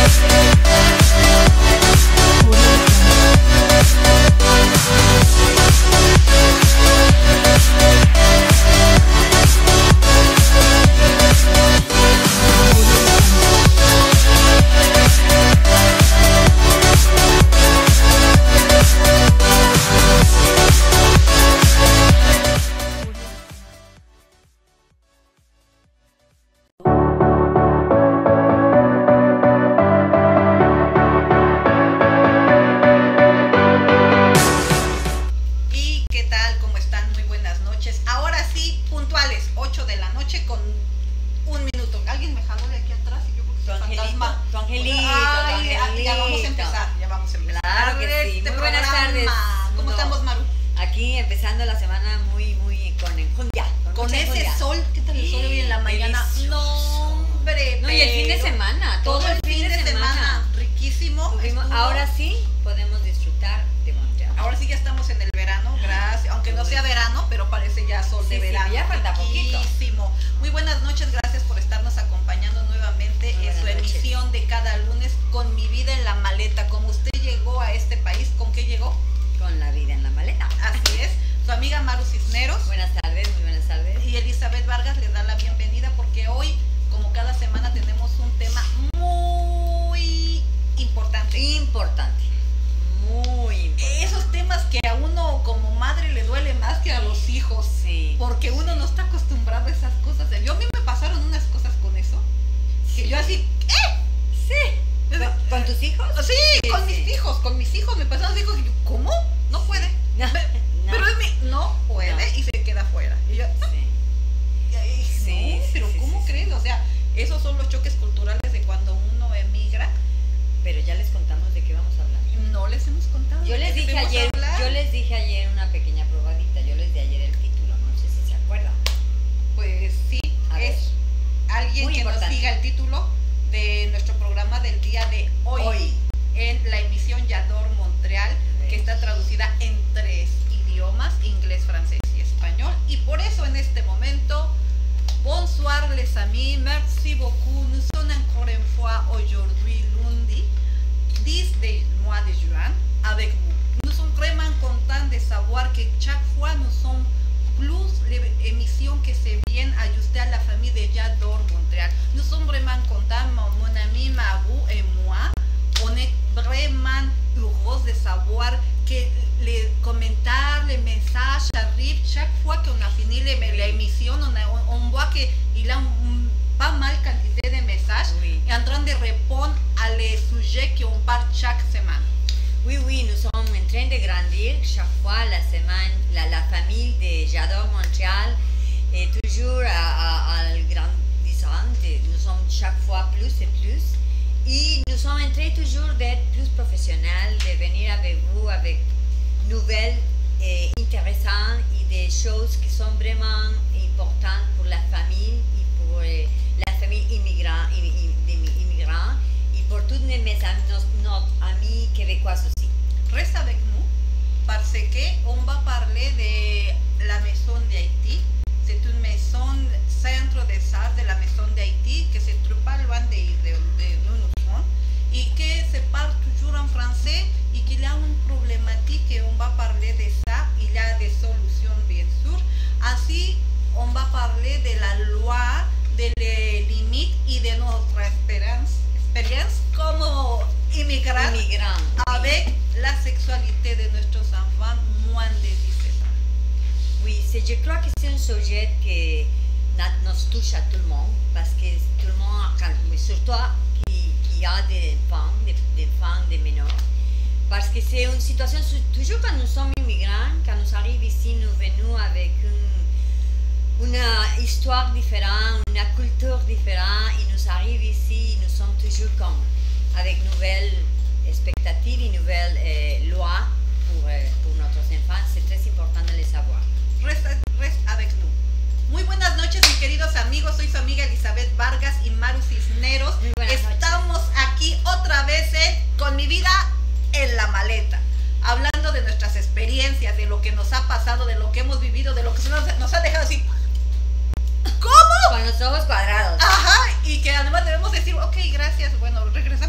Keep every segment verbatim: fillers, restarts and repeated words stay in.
Con los ojos cuadrados. Ajá, y que además debemos decir, ok, gracias, bueno, regresamos la próxima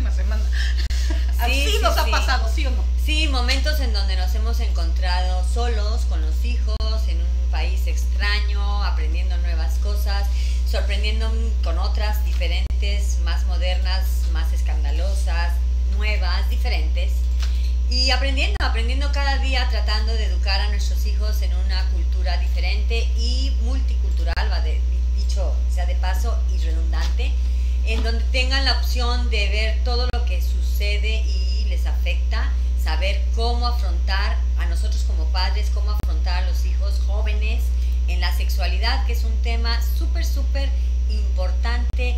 última semana. Así sí, nos sí, ha sí. pasado, ¿sí o no? Sí, momentos en donde nos hemos encontrado solos con los hijos, en un país extraño, aprendiendo nuevas cosas, sorprendiendo con otras diferentes, más modernas, más escandalosas, nuevas, diferentes. Y aprendiendo, aprendiendo cada día, tratando de educar a nuestros hijos en una cultura diferente y multicultural, va de, dicho sea de paso y redundante, en donde tengan la opción de ver todo lo que sucede y les afecta, saber cómo afrontar a nosotros como padres, cómo afrontar a los hijos jóvenes en la sexualidad, que es un tema súper, súper importante,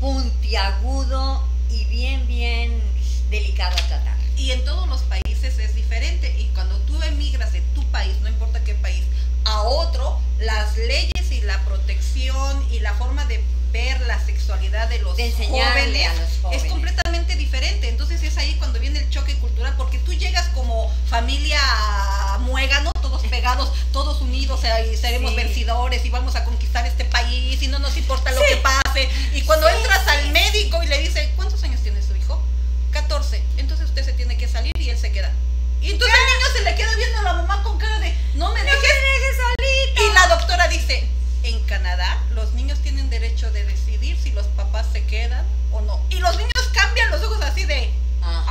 puntiagudo y bien, bien delicado a tratar. Y en todos los países es diferente, y cuando tú emigras de tu país, no importa qué país, a otro, las leyes y la protección y la forma de ver la sexualidad de los, de jóvenes, a los jóvenes es completamente diferente. Entonces es ahí cuando viene el choque cultural, porque tú llegas como familia muégano, todos pegados, todos unidos, y seremos sí. vencedores y vamos a conquistar este país y no nos importa lo sí. que pase. Y cuando sí, entras sí. al médico y le dice, ¿cuántos años tiene su hijo? catorce. Entonces usted se tiene que salir y él se queda. Y entonces el niño se le queda viendo a la mamá con cara de, no me dejes, no me dejes solita. Y la doctora dice, en Canadá los niños tienen derecho de decidir si los papás se quedan o no. Y los niños cambian los ojos así de, ah,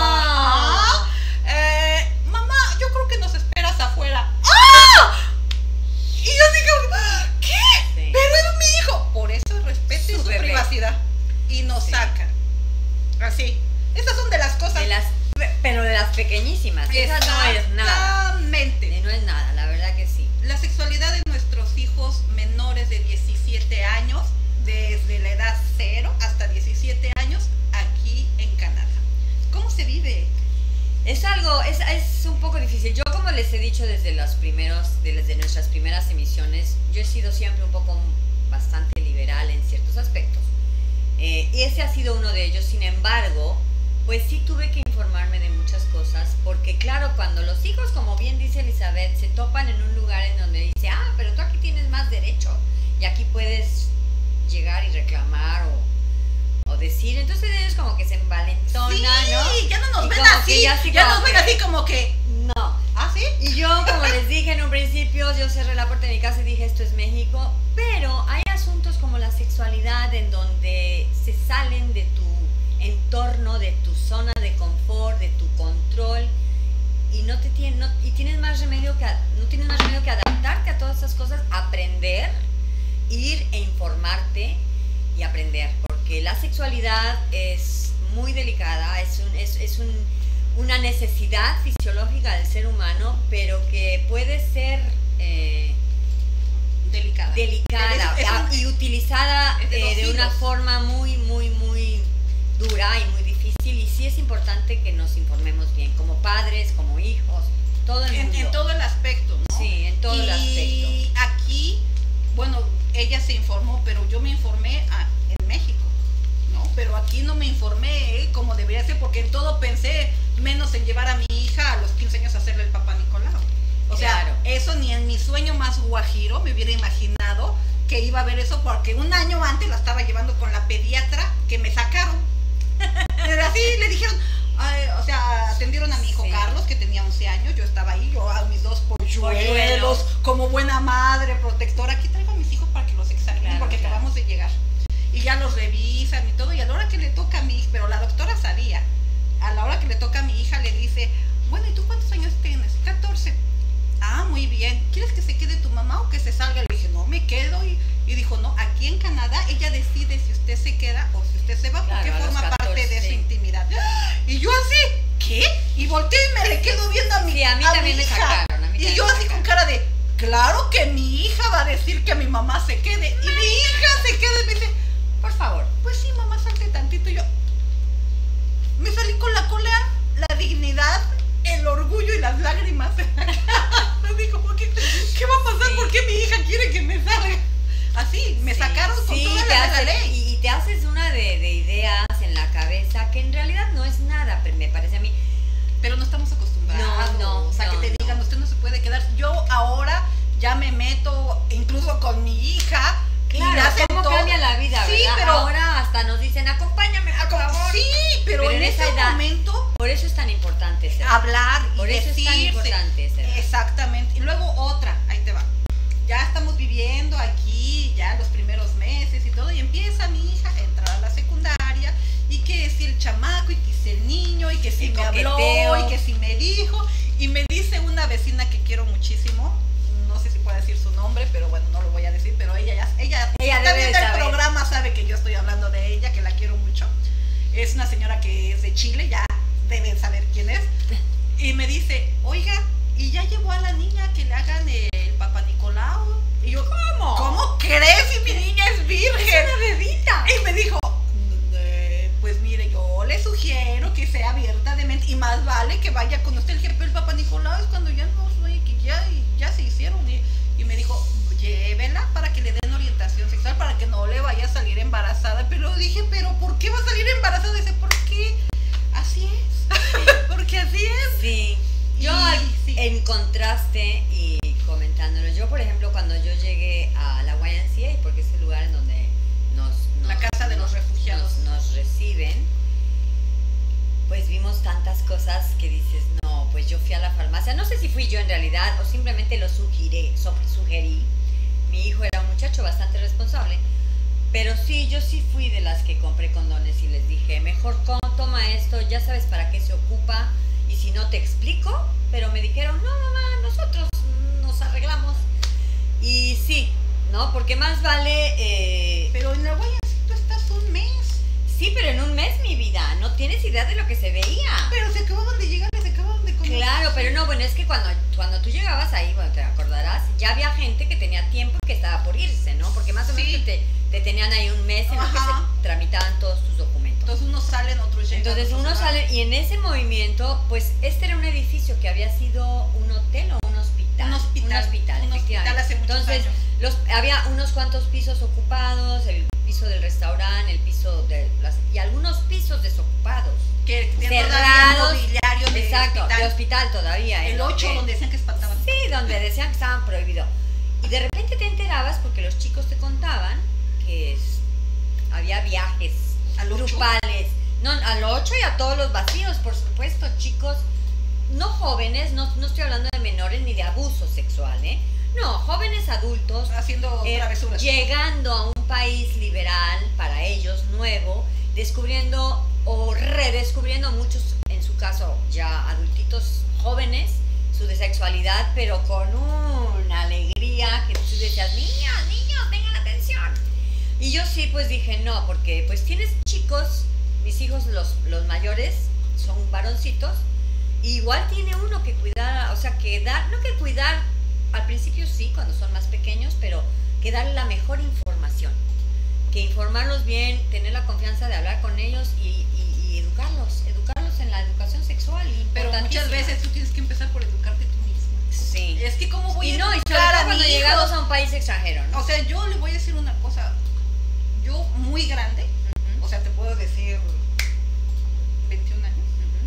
ah, eh, mamá, yo creo que nos esperas afuera. ¡Ah! Y yo digo, ¿qué? Sí. Pero es mi hijo. Por eso respete su, su privacidad. Y nos sí. sacan. Así. Esas son de las cosas. De las, pero de las pequeñísimas. Esa no es nada. Exactamente. No es nada, la verdad que sí. La sexualidad de nuestros hijos menores de diecisiete años, desde la edad cero hasta diecisiete años, aquí en Canadá. ¿Cómo se vive? Es algo, es, es un poco difícil. Yo, como les he dicho desde los primeros, desde nuestras primeras emisiones, yo he sido siempre un poco bastante liberal en ciertos aspectos. Eh, y ese ha sido uno de ellos. Sin embargo, pues sí tuve que informarme de muchas cosas, porque claro, cuando los hijos, como bien dice Elizabeth, se topan en un lugar en donde dice, ah, pero tú aquí tienes más derecho y aquí puedes llegar y reclamar o, o decir, entonces ellos como que se envalentonan, sí, ¿no? ya no nos y ven como así, que ya, sí ya como nos ven que, así como que, no. ¿Ah, sí? Y yo, como les dije en un principio, yo cerré la puerta de mi casa y dije, esto es México, pero hay asuntos como la sexualidad en donde se salen de tu entorno, de tu zona de confort, de tu control, y no te tiene, no, y tienes más remedio que no tienes más remedio que adaptarte a todas esas cosas, aprender, ir e informarte y aprender, porque la sexualidad es muy delicada, es un, es, es un, una necesidad fisiológica del ser humano, pero que puede ser eh, delicada, delicada es, es un, y utilizada de, eh, de una forma muy, muy, muy dura y muy difícil, y sí es importante que nos informemos bien, como padres, como hijos, todo el mundo. En, en todo el aspecto, ¿no? Sí, en todo y el aspecto. Y aquí, bueno, ella se informó, pero yo me informé a, en México, ¿no? Pero aquí no me informé ¿eh? como debería ser, porque en todo pensé, menos en llevar a mi hija a los quince años a hacerle el papá Nicolau. O claro. sea, eso ni en mi sueño más guajiro me hubiera imaginado que iba a ver eso, porque un año antes la estaba llevando con la pediatra que me sacaron. Así le dijeron, ay, o sea, atendieron a mi hijo sí. Carlos, que tenía once años, yo estaba ahí, yo a mis dos polluelos, polluelos. Como buena madre, protectora, aquí traigo a mis hijos para que los examinen, claro, porque claro. acabamos de llegar. Y ya los revisan y todo, y a la hora que le toca a mi hija, pero la doctora sabía, a la hora que le toca a mi hija le dice, bueno, ¿y tú cuántos años tienes? catorce. Ah, muy bien, ¿quieres que se quede tu mamá o que se salga? Le dije, no, me quedo, y, y dijo, no, aquí en Canadá ella decide si usted se queda o si usted se va, porque claro, forma catorce, parte de sí. su intimidad. Y yo así, ¿qué? Y volteé y me le quedo viendo a mi, sí, a mí a también mi me hija. Sacaron, a mí y yo así con cara de, claro que mi hija va a decir que mi mamá se quede. Y mi hija se queda y me dice, por favor, pues sí, mamá, salte tantito. Y yo me salí con la cola, la dignidad, el orgullo y las lágrimas en la cara. Me dijo, ¿qué, ¿qué va a pasar? Sí. ¿Por qué mi hija quiere que me salga? Así, me sí, sacaron con sí, toda la, hace, la ley. Y, y te haces una de, de ideas en la cabeza que en realidad no es nada, pero me parece a mí. Pero no estamos acostumbrados. No, no, o sea, no, que te no. digan, usted no se puede quedar. Yo ahora ya me meto incluso con mi hija. Claro, y hacen cómo todo. cambia la vida, sí, ¿verdad? Pero ahora hasta nos dicen, acompáñame, por favor. Sí, pero pero, Pero en, en ese esa edad- momento Por eso es tan importante ser. hablar y Por eso es tan decirse. importante esa edad. Exactamente. Y luego otra, ahí te va. Ya estamos viviendo aquí, ya los primeros meses y todo, y empieza mi hija a entrar a la secundaria, y que si el chamaco, y que si el niño, y que si El me habló, coqueteo. y que si me dijo, y me dice una vecina que quiero muchísimo, no sé si puedo decir su nombre, pero bueno, no lo voy a decir, pero ella ya, ella, si Ella está debe de viendo el saber. programa, sabe que yo estoy hablando de ella, que la quiero mucho. Es una señora que es de Chile, ya deben saber quién es. Y me dice, oiga, ¿y ya llevó a la niña que le hagan el Papa Nicolau? Y yo, ¿Cómo? ¿Cómo crees si mi niña es virgen? Es una bebita. Y me dijo, "Eh, pues mire, yo le sugiero que sea abierta de mente, y más vale que vaya con usted. Le dije, pero el Papa Nicolau es cuando ya no soy, que ya, ya se hicieron. Y, y me dijo, llévela para que le den orientación sexual, para que no le vaya a salir embarazada. Pero dije, pero ¿por qué va a salir embarazada? Dice, ¿por qué? Así es. Porque así es. Sí. Yo, Y- al- sí. en contraste y comentándolo, yo por ejemplo cuando yo llegué a la Y M C A, porque es el lugar en donde nos, nos- La casa de los refugiados. nos, nos reciben, pues vimos tantas cosas que dices, no, pues yo fui a la farmacia, no sé si fui yo en realidad o simplemente lo sugerí, so- sugerí. Mi hijo era un muchacho bastante responsable, pero sí, yo sí fui de las que compré condones y les dije, mejor co- toma esto, ya sabes para qué se ocupa, y si no te explico, pero me dijeron, no mamá, nosotros nos arreglamos. Y sí, ¿no? Porque más vale... eh, Pero en la Y M C A tú estás un mes. sí, pero en un mes, mi vida, no tienes idea de lo que se veía. Pero se acababan de llegar y se acababan de comer. Claro, pero no, bueno, es que cuando, cuando tú llegabas ahí, bueno, te acordarás, ya había gente que tenía tiempo y que estaba por irse, ¿no? Porque más o menos Sí. te, te tenían ahí un mes en el que Ajá. se tramitaban todos tus documentos. Entonces unos salen, otros llegan. Entonces otros uno van. sale, y en ese movimiento, pues este era un edificio que había sido un hotel o un hospital. Un hospital, Un hospital, un efectivamente. hospital hace muchos Entonces, años. Los, había unos cuantos pisos ocupados, el piso del restaurante, el piso de las, y algunos pisos desocupados. Que tienen cerrados. todavía mobiliario de Exacto, hospital. de hospital todavía. ¿eh? El ¿no? ocho, Que- donde decían que espantaban. Sí, donde decían que estaban prohibidos. Y de repente te enterabas, porque los chicos te contaban, que es- había viajes ¿Al ocho? grupales. No, al ocho y a todos los vacíos, por supuesto, chicos. No jóvenes, no, no estoy hablando de menores ni de abuso sexual, ¿eh? No, jóvenes adultos Haciendo eh, travesuras. llegando a un país liberal para ellos, nuevo, descubriendo o redescubriendo muchos, en su caso ya adultitos jóvenes, su sexualidad, pero con una alegría que tú decías, niños, niños, tengan atención. Y yo sí, pues dije, no, porque pues tienes chicos, mis hijos los, los mayores son varoncitos, y igual tiene uno que cuidar, o sea, que dar, no que cuidar, al principio sí, cuando son más pequeños, pero que darle la mejor información, que informarlos bien, tener la confianza de hablar con ellos y, y, y educarlos, educarlos en la educación sexual. Pero muchas importantísima. veces tú tienes que empezar por educarte tú mismo. Sí. Es que cómo voy Y a no, y sobre educar todo a mi cuando hijo? llegamos a un país extranjero, ¿no? O sea, yo le voy a decir una cosa. Yo muy grande, Ujú, o sea, te puedo decir veintiún años.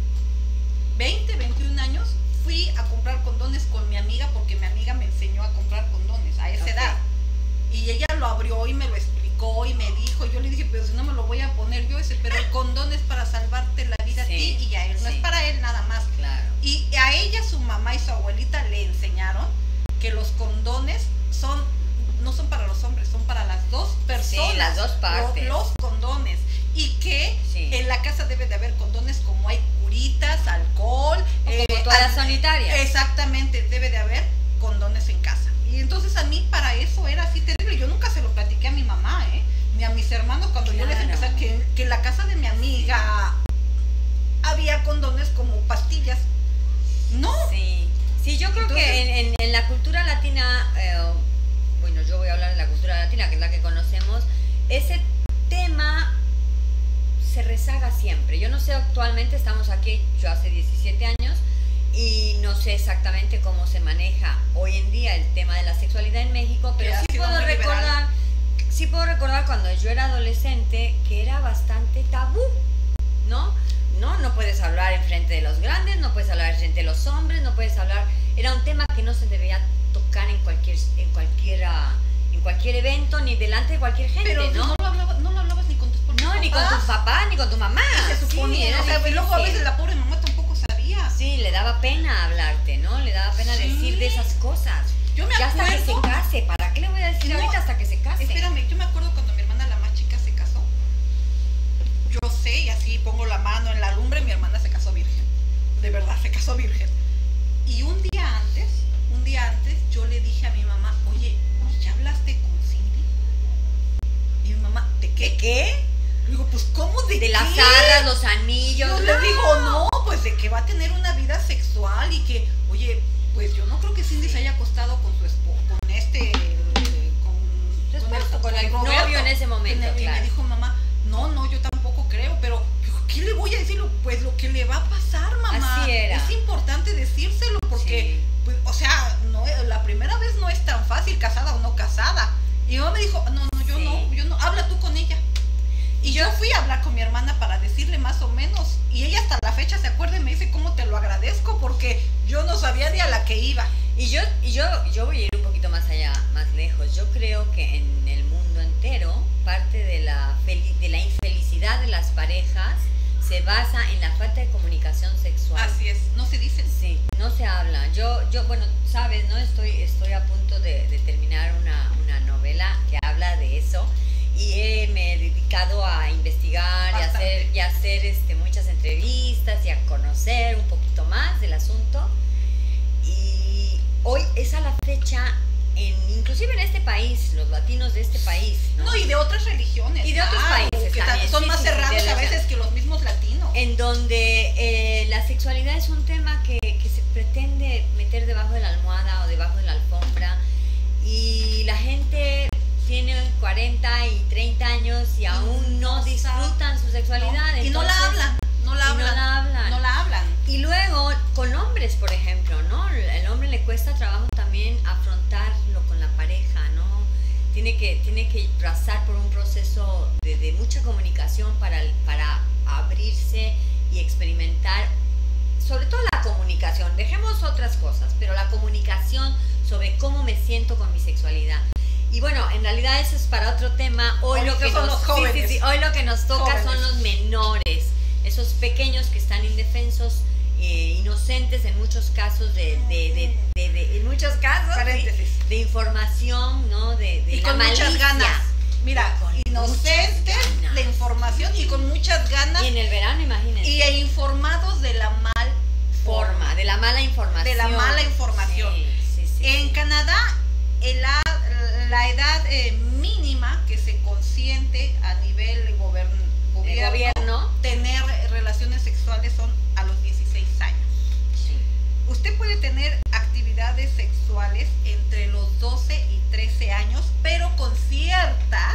ujú. veinte, veintiún años, fui a comprar condones con mi amiga porque mi amiga me enseñó a comprar condones a esa Ok. edad. Y ella lo abrió y me lo explicó y me dijo, yo le dije, pero si no me lo voy a poner yo ese, pero el condón es para salvarte la vida Sí, a ti y a él, no sí. es para él nada más. Claro. Y a ella, su mamá y su abuelita le enseñaron que los condones son, no son para los hombres, son para las dos personas. Sí, las dos partes. Los, los condones. Y que Sí. en la casa debe de haber condones como hay curitas, alcohol. O eh, como toallas al- sanitarias. Exactamente, debe de haber condones en casa. Y entonces a mí para eso era así terrible. Yo nunca se lo platiqué a mi mamá, ¿eh? Ni a mis hermanos cuando yo les Claro. empecé a que, que en la casa de mi amiga había condones como pastillas. No. Sí, sí, yo creo Entonces- que en, en- en la cultura latina, eh, bueno, yo voy a hablar de la cultura latina, que es la que conocemos, ese tema se rezaga siempre. Yo no sé, actualmente estamos aquí, yo hace diecisiete años, y no sé exactamente cómo se maneja hoy en día el tema de la sexualidad en México, Que pero ha sí sido puedo muy liberal. recordar, sí puedo recordar cuando yo era adolescente que era bastante tabú, ¿no? No, no puedes hablar enfrente de los grandes, no puedes hablar enfrente de los hombres, no puedes hablar, era un tema que no se debía tocar en cualquier, en cualquiera, en cualquier evento, ni delante de cualquier gente, Pero ¿no? no lo hablabas, no lo hablabas ni con tus propios No, ni con tu papá, ni con tu mamá. Y se suponía, sí, o sea, y luego a difícil. veces la pobre mamá tampoco sabía. Sí, le daba pena hablarte, ¿no? Le daba pena Sí. decir de esas cosas. Yo me ya hasta que se acuerdo. case. ¿Para qué le voy a decir No, ahorita hasta que se case? Espérame, yo me acuerdo cuando mi hermana, la más chica, se casó. Yo sé, y así pongo la mano en la lumbre, mi hermana se casó virgen. De verdad, se casó virgen. Y un día antes, un día antes, yo le dije a mi mamá, oye, ¿ya hablaste con Cindy? Y mi mamá, ¿de qué? ¿De qué? Le digo, pues, ¿cómo de, De qué? las arras, los anillos. Yo no. le digo, no, pues de que va a tener una vida sexual y que, oye, pues yo no creo que Cindy Sí. se haya acostado con su esposo, con este, eh, con, Su esposo, con el Roberto. novio en ese momento, Y me- y claro. me dijo mamá, no, no, yo tampoco creo, pero ¿qué le voy a decir? Pues lo que le va a pasar, mamá. Así era. Es importante decírselo porque, Sí. pues, o sea, no, la primera vez no es tan fácil, casada o no casada. Y mi mamá me dijo, no, no, yo Sí. no, yo no, habla tú con ella. Y yo fui a hablar con mi hermana para decirle más o menos, y ella hasta la fecha se acuerda y me dice, ¿cómo te lo agradezco? Porque yo no sabía ni a la que iba. Y yo, y yo, yo voy a ir un poquito más allá, más lejos. Yo creo que en el mundo entero, parte de la, feli- de la infelicidad de las parejas se basa en la falta de comunicación sexual. Así es, no se dicen. Sí, no se habla. Yo, yo bueno, sabes, ¿no? Estoy, estoy a punto de, de terminar una, una novela que habla de eso. Y he, me he dedicado a investigar y a Bastante. hacer, y a hacer este, muchas entrevistas y a conocer un poquito más del asunto. Y hoy es a la fecha, en, inclusive en este país, los latinos de este país, ¿no? No, y de otras religiones. Y de otros claro, países que también, son sí, más sí, sí, cerrados de a la- veces que los mismos latinos. En donde eh, la sexualidad es un tema que, que se pretende meter debajo de la almohada o debajo de la alfombra, y la gente tiene cuarenta y treinta años y aún no No disfrutan su sexualidad. No, y no la entonces- hablan, no la y no hablan. la hablan. No la hablan. Y luego, con hombres, por ejemplo, ¿no? El hombre le cuesta trabajo también afrontarlo con la pareja, ¿no? Tiene que, tiene que pasar por un proceso de, de mucha comunicación para, para abrirse y experimentar, sobre todo la comunicación. Dejemos otras cosas, pero la comunicación sobre cómo me siento con mi sexualidad. Y bueno, en realidad eso es para otro tema. Hoy, Hoy lo que que son nos, los sí, jóvenes. sí, sí, hoy lo que nos toca Jóvenes. son los menores, esos pequeños que están indefensos, eh, inocentes en muchos casos de, de, de, de, de- en muchos casos ¿sí? Paréntesis. de información, ¿no? De, de Y la con muchas malicia. ganas. Mira, Con inocentes muchas ganas. de información y con muchas ganas Y en el verano, imagínense. y e informados de la mal forma, de la mala información. De la mala información. Sí, sí, sí, En sí. Canadá, el a- la edad eh, mínima que se consiente a nivel gobern- De gobierno, gobierno. tener relaciones sexuales son a los dieciséis años. Sí. Usted puede tener actividades sexuales entre los doce y trece años, pero con ciertas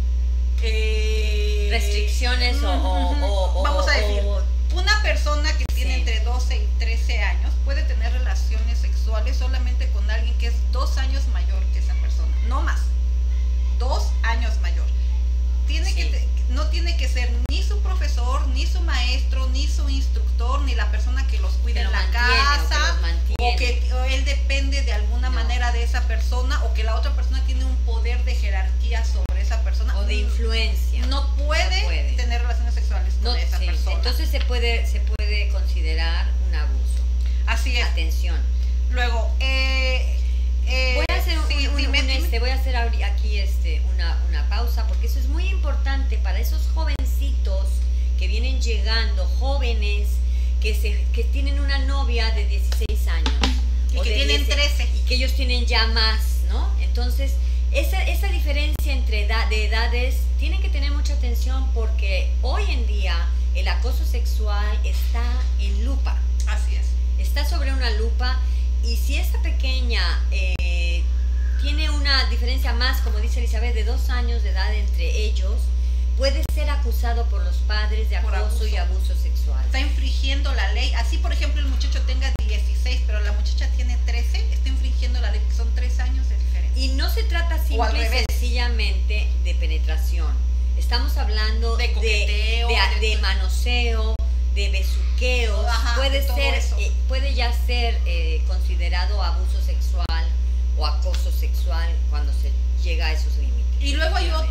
eh, Restricciones o, o- o- o- vamos a decir, o- una persona que tiene Sí. entre doce y trece años puede tener relaciones sexuales solamente con alguien que es dos años mayor que esa persona, no más, dos años mayor. Tiene Sí. que te- no tiene que ser ni su profesor, ni su maestro, ni su instructor, ni la persona que los cuida que en lo la mantiene, o que casa, los mantiene. o que o él depende de alguna No. manera de esa persona, o que la otra persona tiene un poder de jerarquía sobre esa persona. o de influencia. No puede, No puede. tener relaciones sexuales con No, esa sí. persona. Entonces se puede, se puede considerar un abuso. Así es. Atención. Luego, eh, eh, Voy a hacer un, sí, un- dime, un, dime. este, voy a hacer ahori- aquí este una, una pausa, porque eso es muy importante para esos jovencitos que vienen llegando, jóvenes que se que tienen una novia de dieciséis años Y o que de tienen diez trece. y que ellos tienen ya más, ¿no? Entonces, esa, esa diferencia entre edad, de edades tienen que tener mucha atención, porque hoy en día el acoso sexual está en lupa. Así es. Está sobre una lupa, y si esta pequeña eh, tiene una diferencia más, como dice Elizabeth, de dos años de edad entre ellos, puede ser acusado por los padres de Por acoso y abuso. abuso sexual. Está infringiendo la ley. Así, por ejemplo, el muchacho tenga dieciséis, pero la muchacha tiene trece, está infringiendo la ley, porque son tres años de diferencia. Y no se trata O al simple y revés. sencillamente de penetración. Estamos hablando De de, coqueteo, de- de- de manoseo, de besuqueos. Ajá, puede de todo ser, eso. eh, puede ya ser eh, considerado abuso sexual o acoso sexual cuando se llega a esos límites. Y luego hay otra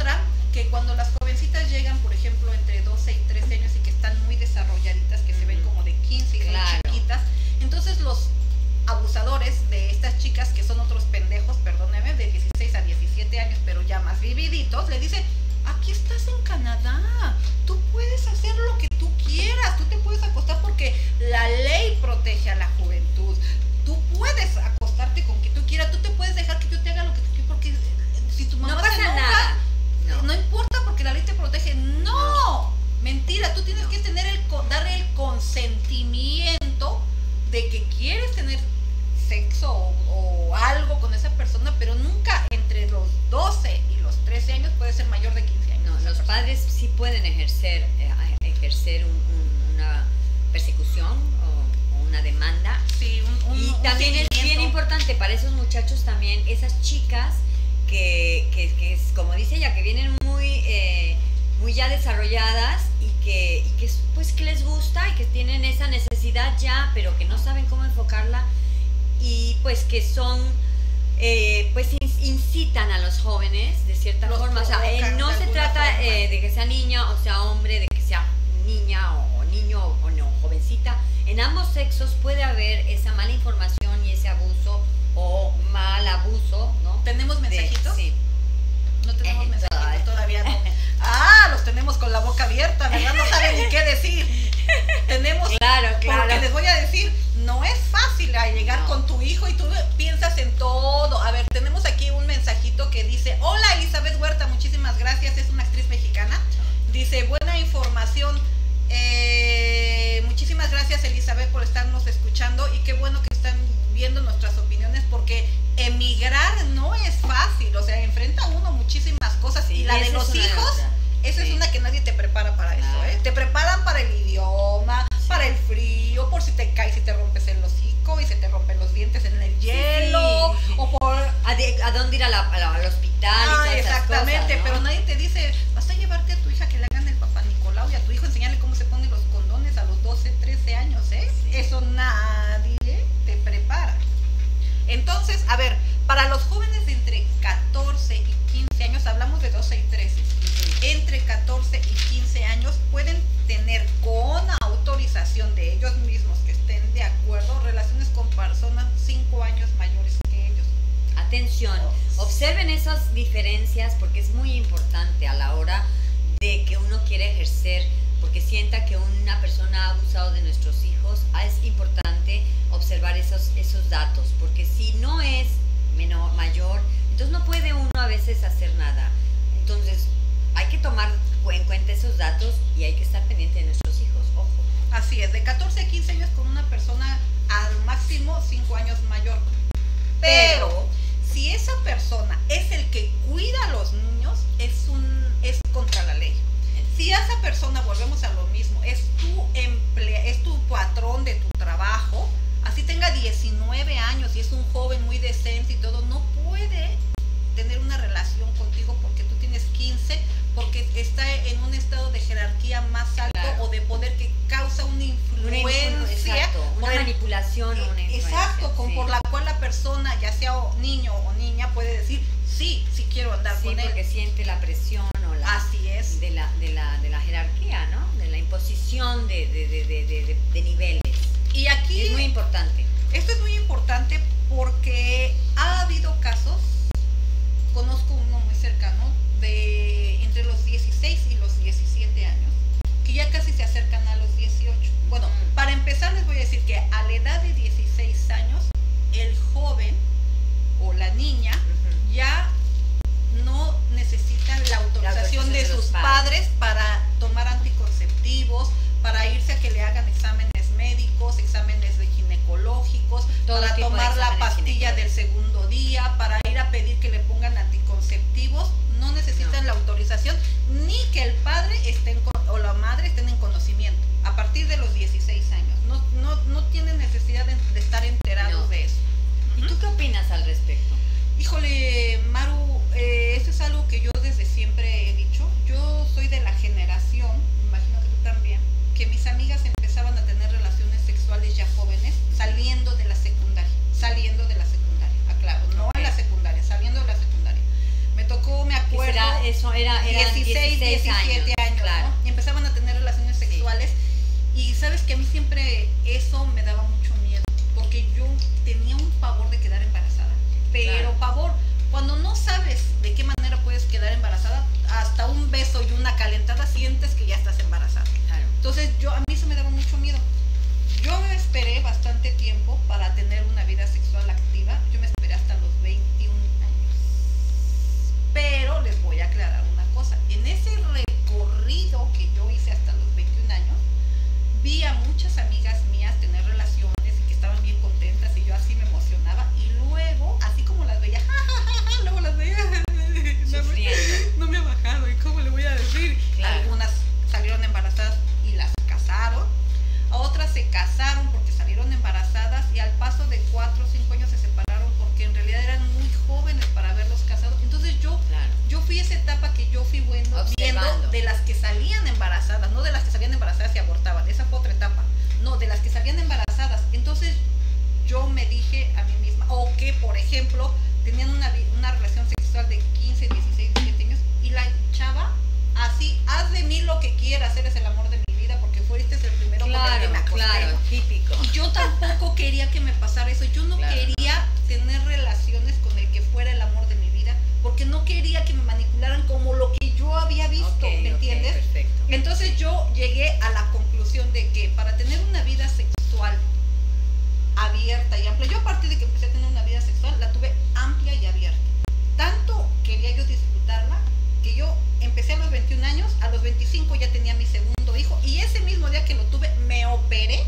que cuando las jovencitas llegan, por ejemplo, entre doce y trece años y que están muy desarrolladitas, que se ven como de quince y claro. son chiquitas, entonces los abusadores de estas chicas, que son otros pendejos, perdóneme, de dieciséis a diecisiete años, pero ya más vividitos, le dicen, aquí estás en Canadá, tú puedes hacer lo que tú quieras, tú te puedes acostar porque la ley protege a la juventud, tú puedes acostarte con quien tú quieras, tú te puedes dejar que yo te haga lo que tú quieras, porque si tu mamá no pasa se enoja, nada. No. no importa porque la ley te protege. No, no. Mentira, tú tienes no. que tener el, darle el consentimiento de que quieres tener sexo o, o algo con esa persona, pero nunca entre los doce y los trece años puede ser mayor de quince años. No, los persona. padres sí pueden ejercer, eh, ejercer un, un, una persecución o, o una demanda. Sí, un, un, y un también seguimiento. Es bien importante para esos muchachos también, esas chicas que, que, que es, como dice ella, que vienen muy, eh, muy ya desarrolladas y que, y que pues que les gusta y que tienen esa necesidad ya, pero que no saben cómo enfocarla y pues que son, eh, pues incitan a los jóvenes de cierta los forma. O sea, eh, no se trata eh, de que sea niña o sea hombre, de que sea niña o, o niño o no, jovencita. En ambos sexos puede haber esa mala información y ese abuso o mal abuso, ¿no? ¿Tenemos mensajitos? De, sí. No tenemos eh, mensajitos todavía, no. Ah, los tenemos con la boca abierta, ¿verdad? No saben ni qué decir. Tenemos, claro, claro. Porque les voy a decir, no es fácil a llegar no. con tu hijo y tú piensas en todo. A ver, tenemos aquí un mensajito que dice, hola Elizabeth Huerta, muchísimas gracias, es una actriz mexicana. Dice, buena información. Eh, muchísimas gracias Elizabeth por estarnos escuchando y qué bueno que están viendo nuestras opiniones porque emigrar no es fácil, o sea, enfrenta uno muchísimas cosas sí, y la de los hijos, esa sí. es una que nadie te prepara para claro. eso, ¿eh? Te preparan para el idioma, sí. para el frío, por si te caes y te rompes el hocico y se te rompen los dientes en el hielo, sí. o por... A, de, a dónde ir a la, a la, al hospital ah, y todas exactamente, esas cosas, ¿no? Pero nadie te dice, vas a llevarte a tu hija que le hagan el papá Nicolau y a tu hijo enseñarle cómo se ponen los condones a los doce, trece años, ¿eh? Sí. Eso nadie te prepara. Entonces, a ver, para los jóvenes de entre catorce y quince años, hablamos de doce y trece, uh-huh. entre catorce y quince años pueden tener con autorización de ellos mismos que estén de acuerdo relaciones con personas cinco años mayores que ellos. Atención, oh. observen esas diferencias porque es muy importante a la hora de que uno quiere ejercer, porque sienta que una persona ha abusado de nuestros hijos, es importante observar esos, esos datos, porque si no es menor, mayor, entonces no puede uno a veces hacer nada. Entonces hay que tomar en cuenta esos datos y hay que estar pendiente de nuestros hijos, ojo. Así es, de catorce a quince años con una persona al máximo cinco años mayor. Pero, Pero si esa persona es el que cuida a los niños, es, un, es contra la ley. Si esa persona, volvemos a lo mismo, es tu emplea, es tu patrón de tu trabajo, así tenga diecinueve años y es un joven muy decente y todo, no puede tener una relación contigo porque tú tienes quince, porque está en un estado de jerarquía más alto claro. o de poder que causa una influencia, una, exacto, una el, manipulación o una influencia. Exacto, con, sí. por la cual la persona, ya sea niño o niña, puede decir, sí, sí quiero andar sí, con él. Sí, porque siente la presión o la, Así es. De, la, de, la, de la jerarquía, ¿no? De la imposición de, de, de, de, de, de niveles. Y aquí es muy importante. Esto es muy importante porque ha habido casos, conozco uno muy cercano, de entre los dieciséis y los diecisiete años, que ya casi se acercan a los dieciocho. Bueno, mm. para empezar les voy a decir que a la edad de dieciséis años, el joven o la niña uh-huh. ya no necesitan la autorización de, de sus padres. padres para tomar anticonceptivos, para irse a que le hagan exámenes médicos, exámenes de ginecológicos, Todo para tomar la pastilla del segundo día, para ir a pedir que le pongan anticonceptivos, no necesitan no. la autorización ni que el padre esté en, o la madre estén en conocimiento a partir de los dieciséis años. No, no, no tienen necesidad de, de estar enterados no. de eso. ¿Y tú qué opinas al respecto? Híjole, Maru, eh, esto es algo que yo desde siempre he dicho. Yo soy de la generación, imagino que tú también, que mis amigas empezaban a tener relaciones sexuales ya jóvenes, saliendo de la secundaria, saliendo de la secundaria, aclaro, no en la secundaria, saliendo de la secundaria. Me tocó, me acuerdo, será, eso era, eran dieciséis, diecisiete años, años claro. ¿no? Y empezaban a tener relaciones sexuales. Sí. Y sabes que a mí siempre eso me daba mucho miedo, porque yo tenía un pavor de quedar embarazada. Pero claro. pavor, cuando no sabes de qué manera puedes quedar embarazada, hasta un beso y una calentada sientes que ya estás embarazada. Claro. Entonces yo, a mí eso me daba mucho miedo. Yo me esperé bastante tiempo para tener una vida sexual activa. Yo me esperé hasta los veintiún años. Pero les voy a aclarar una cosa. En ese recorrido que yo hice hasta los veintiún años, vi a muchas amigas mías tener relaciones y que estaban bien contentas y yo así me emocionaba. Y luego, así como las veía, ja, ja, ja, ja, luego las veía, no me, no me ha bajado. ¿Y cómo le voy a decir? Claro. Algunas salieron embarazadas y las casaron. A otras se casaron porque salieron embarazadas y al paso de cuatro o cinco años se separaron porque en realidad eran muy jóvenes para verlos casados. Entonces yo, claro. yo fui esa etapa que yo fui bueno, viendo de las que salían embarazadas, no de las que salían embarazadas y abortaban. Esa fue otra etapa. No, de las que salían embarazadas. Entonces yo me dije a mí misma, o que por ejemplo tenían una, una relación sexual de quince, dieciséis, diecisiete años y la chava así, haz de mí lo que quieras, eres el amor de mi vida porque fuiste el primero claro, con el que me acosté. Claro, típico. Y yo tampoco quería que me pasara eso. Yo no claro. quería tener relaciones con el que fuera el amor de mi vida porque no quería que me manipularan como lo que yo había visto, okay, ¿me entiendes? Okay, perfecto. Entonces yo llegué a la conclusión de que para tener una vida sexual abierta y amplia, yo aparte de que empecé a tener una vida sexual, la tuve amplia y abierta. Tanto quería yo disfrutarla que yo empecé a los veintiún años, a los veinticinco ya tenía mi segundo hijo y ese mismo día que lo tuve me operé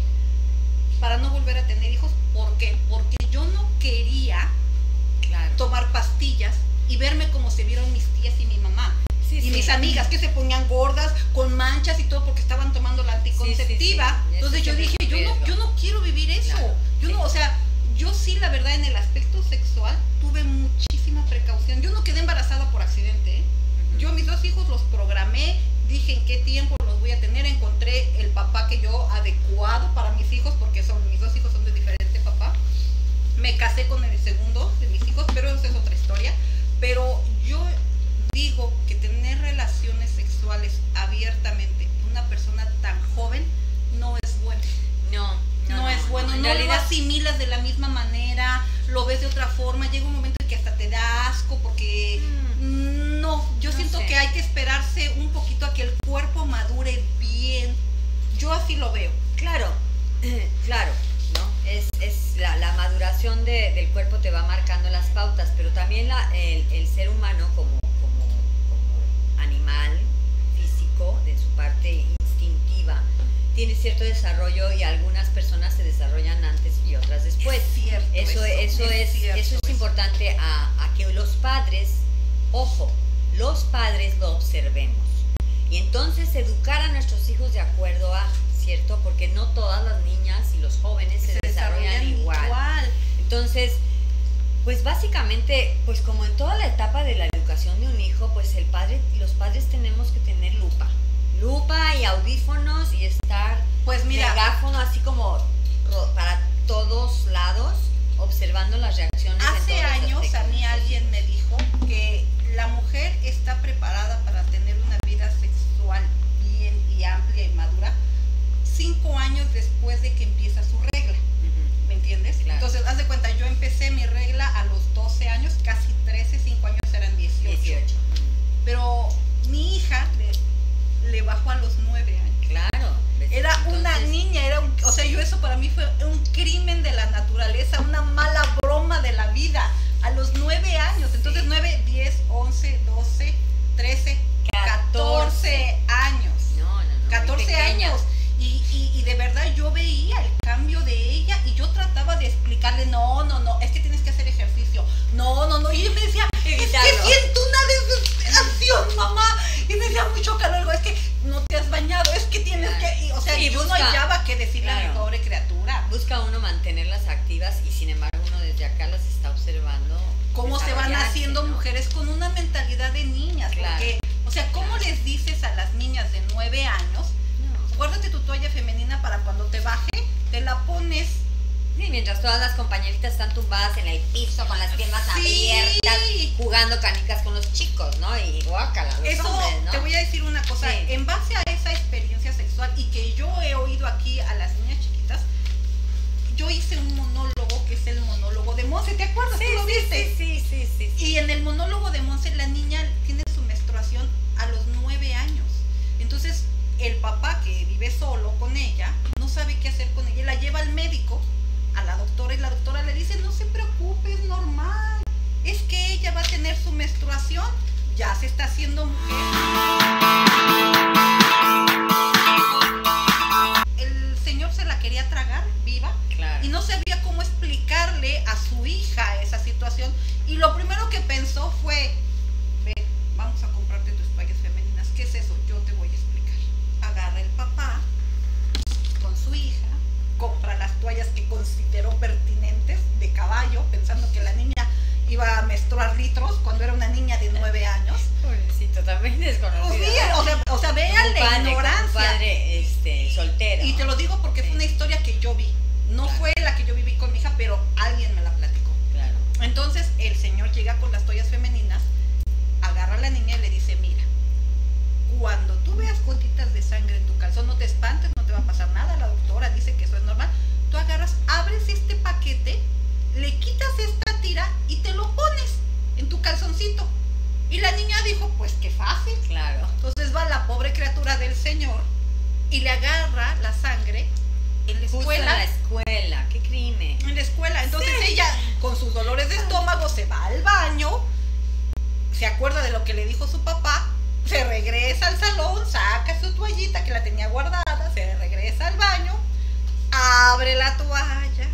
para no volver a tener hijos. ¿Por qué? Porque yo no quería claro. tomar pastillas y verme como se vieron mis tías y mi mamá. Sí, y sí. mis amigas que se ponían gordas, con manchas y todo porque estaban tomando la anticonceptiva. Sí, sí, sí. Entonces yo dije, yo no, yo no quiero vivir eso. Claro, yo sí. no, o sea, yo sí la verdad en el aspecto sexual tuve muchísima precaución. Yo no quedé embarazada por accidente, ¿eh? Uh-huh. Yo mis dos hijos los programé, dije en qué tiempo los voy a tener, encontré el papá que yo adecuado para mis hijos porque son, mis dos hijos son de diferente papá. Me casé con el segundo de mis hijos, pero eso es otra historia. Pero yo digo que tener relaciones sexuales abiertamente con una persona tan joven no es bueno. No, no, no es no, bueno. No, no realidad... lo asimilas de la misma manera, lo ves de otra forma. Llega un momento en que hasta te da asco porque mm. no, yo no siento sé. que hay que esperarse un poquito a que el cuerpo madure bien. Yo así lo veo. Claro, claro. ¿no? Es, es la, la maduración de, del cuerpo te va marcando las pautas, pero también la, el, el ser humano como, como, como animal físico, de su parte instintiva, tiene cierto desarrollo y algunas personas se desarrollan antes y otras después. Es cierto, eso, eso, eso, es, es, cierto, eso es importante a, a que los padres, ojo, los padres lo observemos y entonces educar a nuestros hijos de acuerdo a... ¿cierto? Porque no todas las niñas y los jóvenes se, se desarrollan, desarrollan igual. igual. Entonces, pues básicamente, pues como en toda la etapa de la educación de un hijo, pues el padre y los padres tenemos que tener lupa. Lupa y audífonos y estar pues mira, megáfono así como para todos lados, observando las reacciones. Hace en todos años a mí alguien me dijo que la mujer está preparada para tener una vida sexual bien y amplia y madura cinco años después de que empieza su regla, uh-huh. ¿me entiendes? Claro. Entonces, haz de cuenta, yo empecé mi regla a los doce años, casi trece, cinco años eran dieciocho. dieciocho. Pero mi hija le, le bajó a los nueve años. Claro. Era entonces, una niña, era un, o sea, yo eso para mí fue un crimen de la naturaleza, una mala broma de la vida, a los nueve años. Entonces, sí. nueve, diez, once, doce, trece, catorce años. No, no, no. catorce años. Y, y, y de verdad yo veía el cambio de ella y yo trataba de explicarle, no, no, no, es que tienes que hacer ejercicio, no, no, no, y ella me decía, evitarlo. Es que siento una desesperación, mamá, y me decía mucho calor, es que no te has bañado, es que tienes claro. que, y, o sea, sí, yo busca, no hallaba que decirle claro. a mi pobre criatura. Busca uno mantenerlas activas y sin embargo uno desde acá las está observando. Cómo se van haciendo, ¿no? Mujeres con una mentalidad de niñas, claro. porque, o sea, ¿cómo claro. les dices a las niñas de nueve años? Guárdate tu toalla femenina para cuando te baje, te la pones Sí, mientras todas las compañeritas están tumbadas en el piso con las piernas Sí. abiertas, jugando canicas con los chicos, ¿no? Y guácala, los Eso, hombres, ¿no? te voy a decir una cosa, Sí. en base a esa experiencia sexual y que yo he oído aquí a las niñas chiquitas, yo hice un monólogo que es el monólogo de Monse, ¿te acuerdas? Sí, ¿Tú lo sí, viste? sí, sí, sí, sí. Y en el monólogo de Monse la niña tiene su menstruación a los nueve años. Entonces el papá, que vive solo con ella, no sabe qué hacer con ella, y la lleva al médico, a la doctora, y la doctora le dice, no se preocupe, es normal, es que ella va a tener su menstruación, ya se está haciendo mujer. El señor se la quería tragar viva. Claro. Y no sabía cómo explicarle a su hija esa situación. Y lo primero que pensó fue, ve, vamos a comprarte tus toallas femeninas. ¿Qué es eso? Yo te voy a explicar. Agarra el papá con su hija, compra las toallas que consideró pertinentes de caballo, pensando que la niña iba a menstruar litros cuando era una niña de nueve años. Pobrecito, también desconocido. Sí, o sea, o sea vean la ignorancia. Un padre este, soltero. Y te lo digo porque Sí. fue una historia que yo vi. No Claro. fue la que yo viví con mi hija, pero alguien me la platicó. Claro. Entonces el señor llega con las toallas femeninas, agarra a la niña y le dice, mira, cuando tú veas gotitas de sangre en tu calzón, no te espantes, no te va a pasar nada, la doctora dice que eso es normal. Tú agarras, abres este paquete, le quitas esta tira y te lo pones en tu calzoncito. Y la niña dijo, pues qué fácil. Claro. Entonces va la pobre criatura del señor y le agarra la sangre en la Justo escuela. en la escuela, qué crimen. En la escuela. Entonces Sí. ella, con sus dolores de estómago, se va al baño, se acuerda de lo que le dijo su papá, se regresa al salón, saca su toallita que la tenía guardada, se regresa al baño, abre la toalla,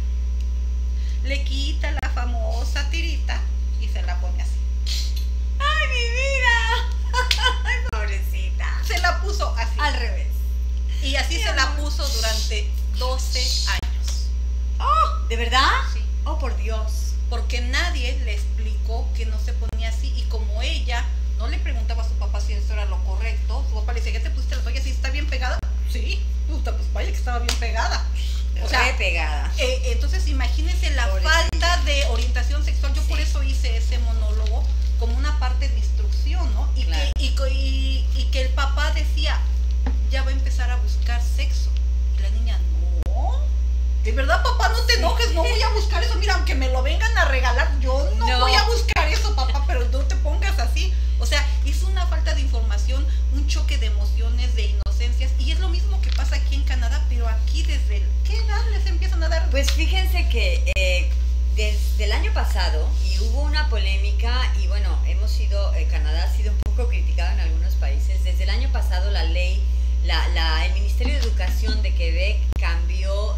le quita la famosa tirita y se la pone así. ¡Ay, mi vida! ¡Ay, pobrecita! Se la puso así. Al revés. Y así Mi se la amor. puso durante doce años. ¡Oh! ¿De verdad? Sí. Oh, por Dios. Porque nadie le explicó que no se ponía así, y como ella no le preguntaba a su papá si eso era lo correcto, su papá le decía, ¿ya te pusiste la toalla? ¿Sí está bien pegada? Sí, puta, pues vaya que estaba bien pegada. O sea, Re pegada. eh, entonces imagínense la Pobrecilla. falta de orientación sexual. Yo Sí. por eso hice ese monólogo como una parte de instrucción, ¿no? Y, Claro. que, y, co- y, y que el papá decía, ya va a empezar a buscar sexo. Y la niña, no. De verdad, papá, no te Sí. enojes, no voy a buscar eso. Mira, aunque me lo vengan a regalar, yo no, No. voy a buscar eso, papá, pero no te pongas así. O sea, es una falta de información, un choque de emociones, de inocencias. Y es lo mismo que pasa aquí en Canadá, pero aquí desde el, ¿qué edad les empiezan a dar? Pues fíjense que eh, desde el año pasado, y hubo una polémica, y bueno, hemos sido, eh, Canadá ha sido un poco criticado en algunos países. Desde el año pasado la ley, la, la, el Ministerio de Educación de Quebec cambió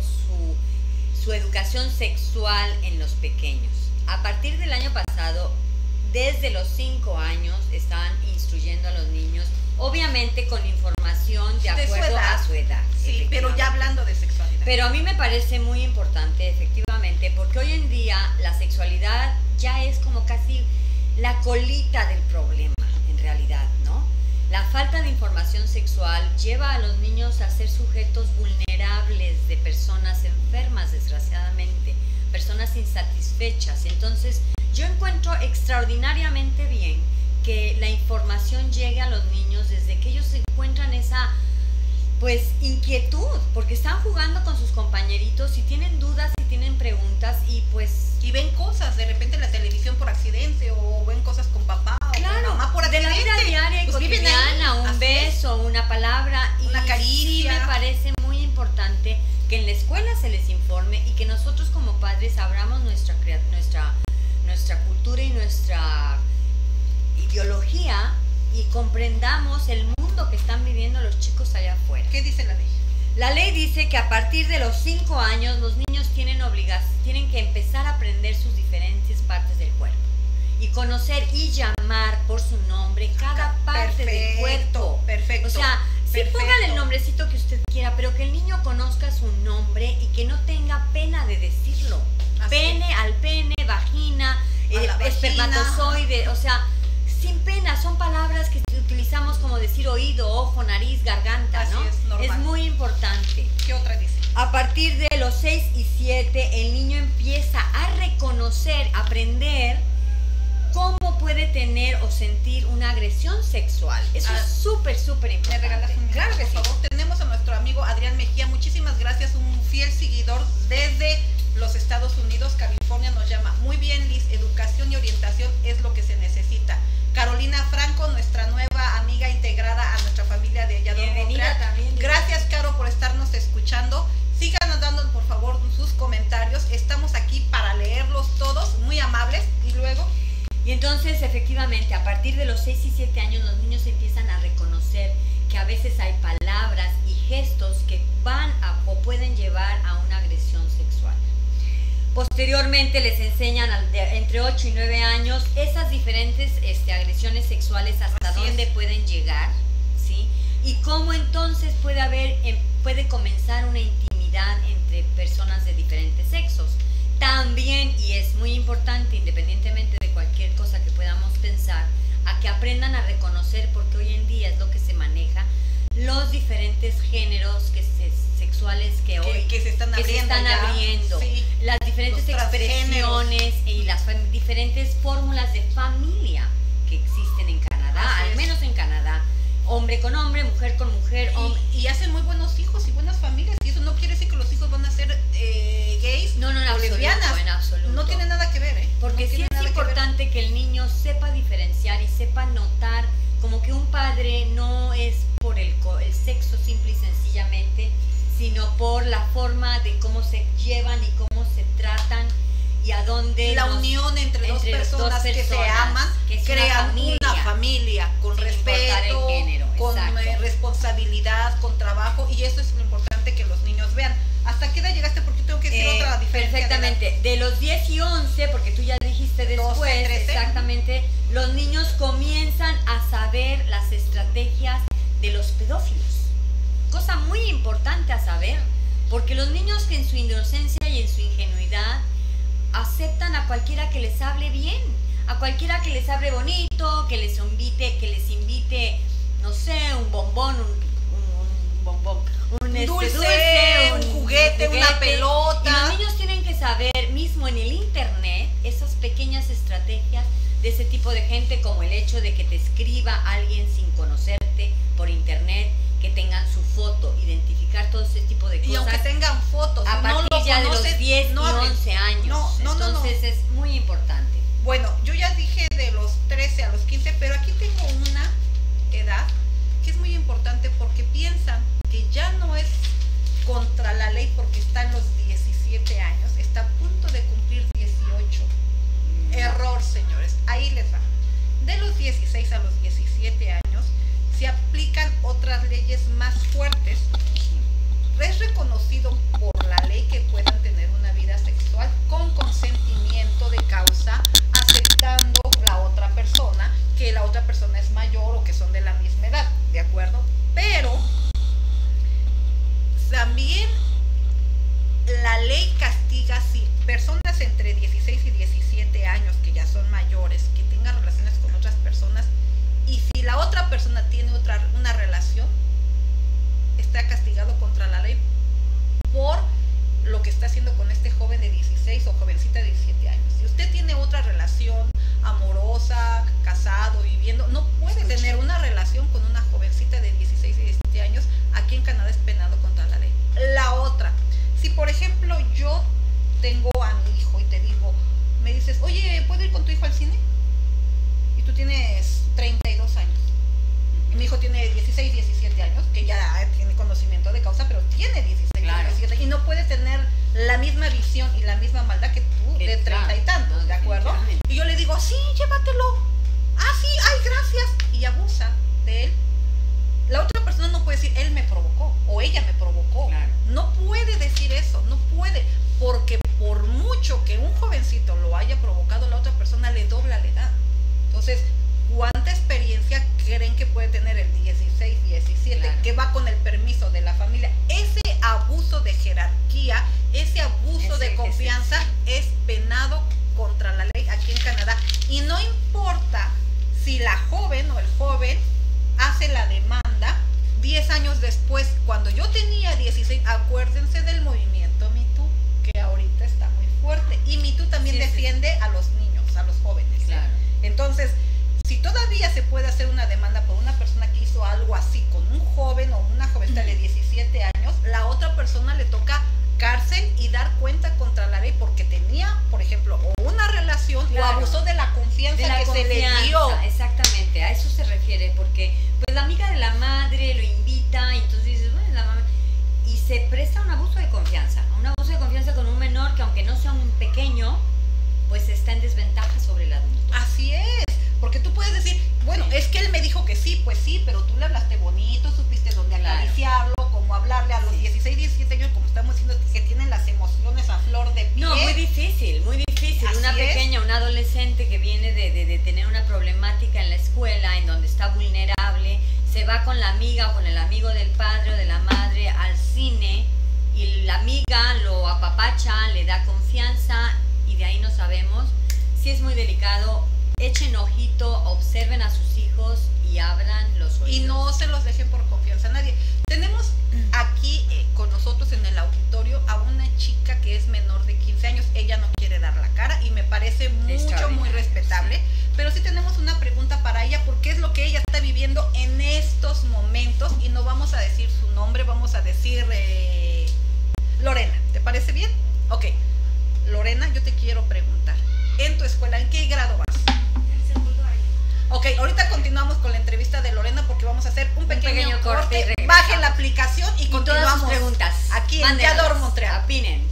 su, su educación sexual en los pequeños. A partir del año pasado, desde los cinco años, están instruyendo a los niños, obviamente con información de De su acuerdo edad. a su edad. Sí, pero ya efectivamente. hablando de sexualidad. Pero a mí me parece muy importante, efectivamente, porque hoy en día la sexualidad ya es como casi la colita del problema, en realidad, ¿no? La falta de información sexual lleva a los niños a ser sujetos vulnerables de personas enfermas, desgraciadamente, personas insatisfechas. Entonces, yo encuentro extraordinariamente bien que la información llegue a los niños desde que ellos encuentran esa pues inquietud, porque están jugando con sus compañeritos y tienen dudas y tienen preguntas y pues Y ven cosas de repente en la televisión por accidente, o ven cosas con papá o con claro, mamá por de accidente. la vida diaria y Pues viven ahí, cotidiana, un así beso, una palabra y Una caricia. sí me parece muy importante que en la escuela se les informe y que nosotros como padres abramos nuestra crea- nuestra nuestra cultura y nuestra ideología y comprendamos el mundo que están viviendo los chicos allá afuera. ¿Qué dice la ley? La ley dice que a partir de los cinco años los niños tienen obligas, tienen que empezar a aprender sus diferentes partes del cuerpo y conocer y llamar por su nombre cada parte del cuerpo. Perfecto. O sea, sí perfecto. póngale el nombrecito que usted quiera, pero que el niño conozca su nombre y que no tenga pena de decirlo. Así Pene al pene, vagina, A eh, la vagina. espermatozoide, o sea, sin pena, son palabras que utilizamos como decir oído, ojo, nariz, garganta, Así ¿no? es, normal. muy importante. ¿Qué otra dice? A partir de los seis y siete, el niño empieza a reconocer, aprender cómo puede tener o sentir una agresión sexual. Eso ah, es súper, súper importante. ¿Me regalas un minuto, claro que por sí. favor? Tenemos a nuestro amigo Adrián Mejía. Muchísimas gracias, un fiel seguidor desde los Estados Unidos, California. Nos llama. Muy bien, Liz, educación y orientación es lo que se necesita. Carolina Franco, nuestra nueva amiga integrada a nuestra familia de Yador Bienvenida también. Gracias, Caro, por estarnos escuchando. Síganos dando, por favor, sus comentarios. Estamos aquí para leerlos todos, muy amables. Y luego... Y entonces, efectivamente, a partir de los seis y siete años, los niños empiezan a reconocer que a veces hay palabras y gestos que van a, o pueden llevar a una agresión sexual. Posteriormente les enseñan al de, entre ocho y nueve años esas diferentes este, agresiones sexuales, hasta Así dónde es. pueden llegar, ¿sí? Y cómo entonces puede haber, puede comenzar una intimidad entre personas de diferentes sexos. También, y es muy importante, independientemente de cualquier cosa que podamos pensar, a que aprendan a reconocer, porque hoy en día es lo que se maneja, los diferentes géneros que se, sexuales que hoy que, que se están que abriendo, se están abriendo sí. Las diferentes expresiones y las diferentes fórmulas de familia que existen en Canadá, Así al es. menos en Canadá, hombre con hombre, mujer con mujer, hombre. Y, y hacen muy buenos hijos y buenas familias, y eso no quiere decir que los hijos van a ser eh, gays no, no, en o absoluto, lesbianas, en absoluto. No tiene nada que ver, ¿eh? Porque no sí es importante que, que el niño sepa diferenciar y sepa notar como que un padre no es por el, el sexo simple y sencillamente, sino por la forma de cómo se llevan y cómo se tratan y a dónde la nos, unión entre, entre dos, personas dos personas que se aman, que crean una familia, una familia con respeto, género, con eh, responsabilidad, con trabajo, y eso es lo importante que los niños vean. ¿Hasta qué edad llegaste? Porque tengo que decir eh, otra diferencia. Perfectamente, de, de los diez y once, porque tú ya dijiste después, doce, trece, exactamente, los niños comienzan a saber las estrategias de los pedófilos. Cosa muy importante a saber, porque los niños que en su inocencia y en su ingenuidad aceptan a cualquiera que les hable bien, a cualquiera que les hable bonito, que les invite, que les invite, no sé, un bombón, un, un, un bombón, un este, dulce, dulce un, un juguete, juguete, una pelota. Y los niños tienen que saber, mismo en el internet, esas pequeñas estrategias de ese tipo de gente, como el hecho de que te escriba alguien sin conocerte por internet, que tengan su foto, identificar todo ese tipo de cosas. Y aunque tengan fotos, a partir no ya conoces, de los diez no y once años. No, no, Entonces no, no. es muy importante. Bueno, yo ya dije de los trece a los quince, pero aquí tengo una edad que es muy importante porque piensan que ya no es contra la ley porque está en los diecisiete años, está a punto de cumplir dieciocho. Mm. Error, señores. Ahí les va. De los dieciséis a los diecisiete años se aplican otras leyes más fuertes. Es reconocido por la ley que puedan tener una vida sexual con consentimiento de causa, aceptando la otra persona, que la otra persona es mayor o que son de la misma edad, ¿de acuerdo? Pero también la ley castiga si personas entre dieciséis y diecisiete años que ya son mayores, que tengan relaciones con otras personas, y si la otra persona tiene otra una relación, está castigado contra la ley por lo que está haciendo con este joven de dieciséis o jovencita de diecisiete años. Si usted tiene otra relación amorosa, casado, viviendo, no puede tener una relación con una jovencita de dieciséis y diecisiete años. Aquí en Canadá es penado contra la ley. La otra, si por ejemplo yo tengo a mi hijo y te digo, me dices, oye, ¿puedo ir con tu hijo al cine? Y tú tienes treinta y dos años. Y mi hijo tiene dieciséis, diecisiete años, que ya tiene conocimiento de causa, pero tiene dieciséis, claro. diecisiete, y no puede tener la misma visión y la misma maldad que tú de treinta y tantos, ¿de acuerdo? Y yo le digo, sí, llévatelo. Ah, sí, ay, gracias. Y abusa de él. La otra persona no puede decir, él me provocó o ella me provocó. Claro. No puede decir eso, no puede, porque por mucho que un jovencito lo haya provocado, la otra persona le dobla la edad. Entonces, ¿cuánta experiencia creen que puede tener el dieciséis, diecisiete, claro, que va con el permiso de la familia? Ese abuso de jerarquía, ese abuso ese, de confianza ese, ese. es penado contra la ley aquí en Canadá. Y no importa si la joven o el joven hace la demanda diez años después. Cuando yo tenía dieciséis, acuérdense del movimiento defiende a los niños, a los jóvenes. Claro. ¿eh? Entonces, si todavía se puede hacer una demanda por una persona que hizo algo así con un joven o una jovencita de diecisiete años, la otra persona le toca cárcel y dar cuenta contra la ley porque tenía, por ejemplo, o una relación Claro. o abusó de la confianza De la que confianza, se le dio. exactamente, a eso se refiere, porque pues la amiga de la madre lo invita y entonces dices, bueno, la mamá, y se presta un abuso de confianza, un abuso de confianza con un menor que aunque no sea un pequeño, pues está en desventaja sobre el adulto. Así es, porque tú puedes decir, bueno, Sí. es que él me dijo que sí, pues sí, pero tú le hablaste bonito, supiste dónde Claro. acariciarlo, cómo hablarle a los Sí. dieciséis, diecisiete años, como estamos diciendo, que tienen las emociones a flor de piel. No, muy difícil, muy difícil. Así Una es. pequeña, una adolescente que viene de, de, de tener una problemática en la escuela, en donde está vulnerable, se va con la amiga o con el amigo del padre o de la madre al cine y la amiga lo apapacha, le da confianza y de ahí no sabemos. Si es muy delicado, echen ojito, observen a sus hijos y abran los oídos. Y no se los dejen por confianza a nadie. Tenemos aquí eh, con nosotros en el auditorio a una chica que es menor de quince años. Ella no quiere dar la cara y me parece mucho, muy respetable. Sí. Pero sí tenemos una pregunta para ella porque es lo que ella está viviendo en estos momentos y no vamos a decir su nombre, vamos a decir eh, Lorena. ¿Te parece bien? Ok. Lorena, yo te quiero preguntar. En tu escuela, ¿en qué grado vas? Ok, ahorita continuamos con la entrevista de Lorena porque vamos a hacer un pequeño, Un pequeño corte corte. y regresamos. Bajen la aplicación y, Y todas continuamos sus preguntas. aquí en Mándenlas. Yador Montreal. Opinen.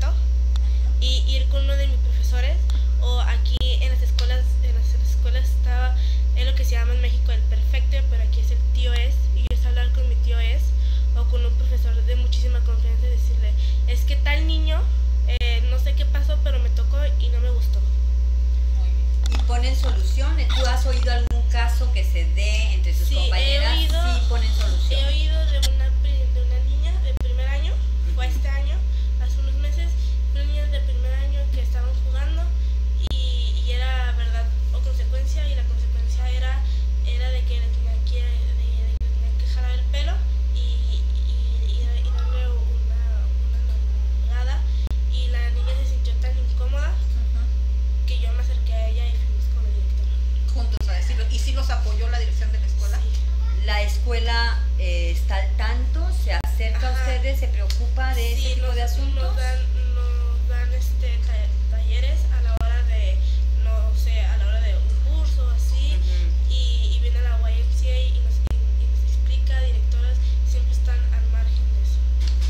y ir con uno de mis profesores, o aquí en las escuelas, en las escuelas está solución? ¿Tú has oído algún caso que se dé entre tus Sí, he compañeras? oído- Sí ponen solución. He oído de una, pri- de una niña de primer año, fue este año, hace unos meses, una niña de primer año que estaban jugando y, y era verdad o consecuencia, y la consecuencia era, era de que le tenía que, de, de que le tenía que jalar el pelo y, y, y, y darle una, una nalgada, y la niña se sintió tan incómoda que yo me acerqué a ella y fuimos con la directora. Juntos a decirlo. ¿Y si los apoyó la dirección de la escuela? Sí. ¿La escuela eh, está al tanto? ¿Se acerca a Ajá. ustedes? ¿Se preocupa de ese Sí, tipo nos, de asuntos? Nos dan, nos dan este, ta- talleres a la hora de, no sé, a la hora de un curso así, Ujú. y, y viene la Y M C A y nos, y, y nos explica, directoras siempre están al margen de eso.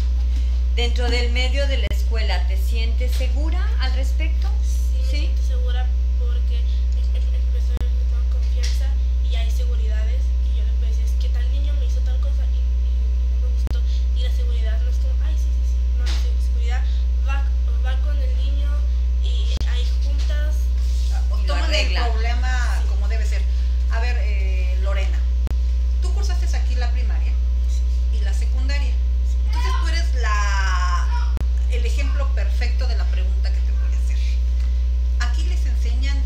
Dentro del medio de la escuela, ¿te sientes segura al respecto? Sí, me ¿Sí? siento segura porque el, el, el profesor me toma confianza y hay seguridades, y yo le puedo decir, es que tal niño me hizo tal cosa y, y, y no me gustó, y la seguridad no es como, ay, sí, sí, sí, no, la seguridad va, va con el niño y hay juntas. O Y lo toman el arreglan. problema como debe ser. A ver, eh, Lorena, tú cursaste aquí la primaria y la secundaria. Entonces tú eres la el ejemplo perfecto de la pregunta que te voy a hacer. ¿Aquí les enseñan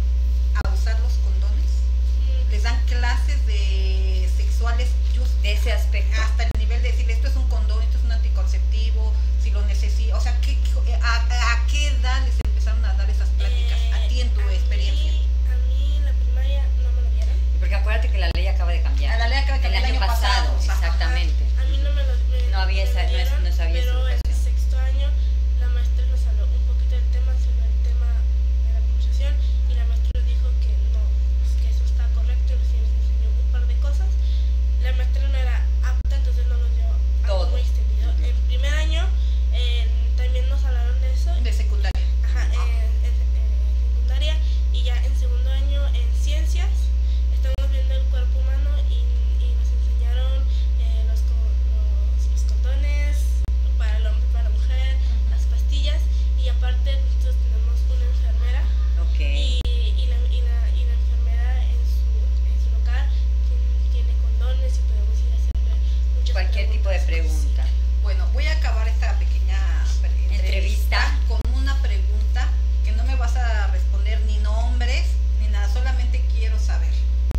a usar los condones? mm, ¿Les dan clases de sexuales just De ese aspecto. hasta el nivel de decirle esto es un condón, esto es un anticonceptivo, si lo necesito? O sea, ¿qué, qué- a, ¿a qué edad les empezaron a dar esas pláticas? A ti en tu a experiencia. Mí, a mí en la primaria no me lo dieron. Porque acuérdate que la ley acaba de cambiar. A la ley acaba de cambiar el año pasado, o sea, exactamente. A mí no me lo me, No había me esa- lo no es- dieron, no sabía esa pero en educación. sexto año la maestra nos habló un poquito del tema, sobre el tema de la conversación, y la maestra dijo que no, pues, que eso está correcto, y recién nos enseñó un par de cosas. La maestra no era apta, entonces no nos dio algo Todo. muy extendido. Ujú. En primer año eh, también nos hablaron de eso. De secundaria. Ajá, en, en- en secundaria, y ya en segundo año en ciencias estamos viendo el cuerpo humano, y, y nos enseñaron eh, los, co- los, los condones para el hombre, para la mujer, las pastillas, y aparte nosotros tenemos una enfermera, Ok. y, y, la, y, la, y la enfermera en su, en su local tiene, tiene condones, y podemos ir a hacerle muchas Cualquier tipo de preguntas. pregunta. Bueno, voy a acabar esta pequeña pre- Entrevista. con una pregunta que no me vas a responder ni nombres ni nada, solamente quiero saber.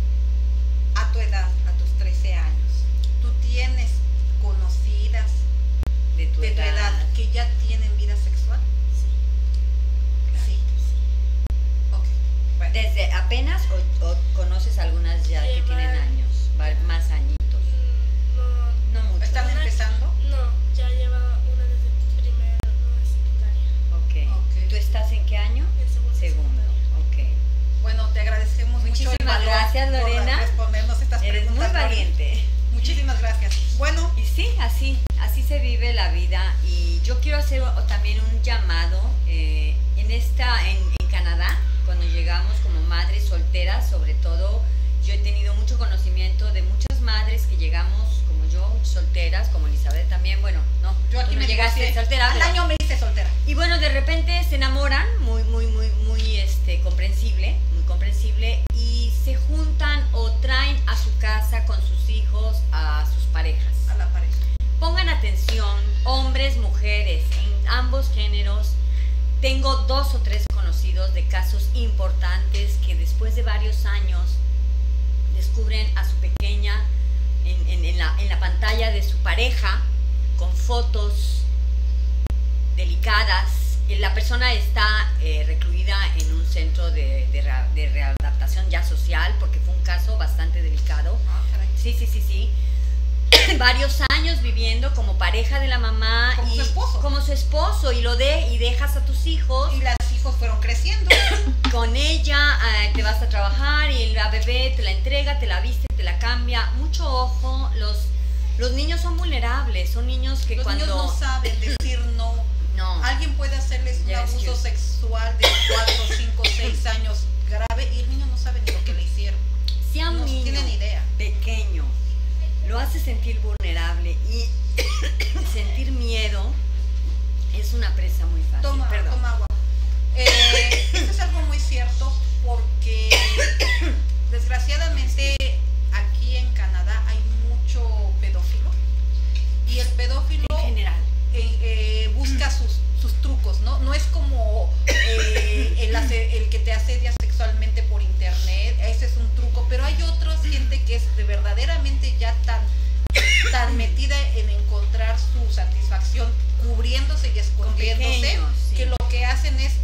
A tu edad, a tus trece años, ¿tú tienes conocidas De tu de tu edad. edad que ya tienen vida sexual? Claro. Sí. Ok. Bueno. ¿Desde apenas o, o conoces algunas ya que Llevan- tienen años? Va- Más añitos. Mm, No, No mucho. ¿Están Una- empezando? no, ya lleva una desde primero, no de secundaria. Ok. Ok. ¿Tú estás en qué año? En segundo. Segundo. Ok. Bueno, te agradecemos mucho Muchísimas el valor gracias, por Lorena. respondernos estas Eres muy preguntas. Lore. valiente. Muchísimas gracias. Bueno, Y sí, así, así se vive la vida. Y yo quiero hacer o- también un llamado eh, en esta, en, en Canadá, cuando llegamos como madres solteras, sobre todo, yo he tenido mucho conocimiento de muchas madres que llegamos como yo, solteras, como Elizabeth también, bueno, no, yo aquí tú no me llegaste divorcié. soltera, Al pero- año me hice soltera. y bueno, de repente se enamoran, muy, muy, muy, muy este, comprensible, muy comprensible, y se juntan o traen a su casa con sus hijos a sus parejas. A la pareja. Pongan atención, hombres, mujeres, en ambos géneros. Tengo dos o tres conocidos de casos importantes que después de varios años descubren a su pequeña en, en- en la, en la pantalla de su pareja con fotos delicadas. Eh, La persona está eh, recluida en un centro de, de rea- de readaptación ya social porque fue un caso bastante delicado. Ah, caray. Sí, sí, sí, sí. Varios años viviendo como pareja de la mamá Como y su esposo. como su esposo y lo de y dejas a tus hijos Y los hijos fueron creciendo. con ella, eh, te vas a trabajar y la bebé te la entrega, te la viste, te la cambia. Mucho ojo, los los niños son vulnerables, son niños que Los cuando niños no saben decir no. no, Alguien puede hacerles un Ya abuso excuse. sexual de cuatro, cinco, seis años grave y el niño no sabe ni lo que le hicieron. si a un No niño tienen idea. pequeño lo hace sentir vulnerable y sentir miedo, es una presa muy fácil. Toma, Perdón. toma agua. Eh, esto es algo muy cierto porque porque desgraciadamente aquí en Canadá hay mucho pedófilo y el pedófilo en general eh, eh, busca sus, sus trucos, ¿no? No es como eh, el, hace, el que te asedia sexualmente por internet, ese es un truco, pero hay otra gente que es de verdaderamente ya tan, tan metida en encontrar su satisfacción cubriéndose y escondiéndose, pequeños, sí. que lo que hacen es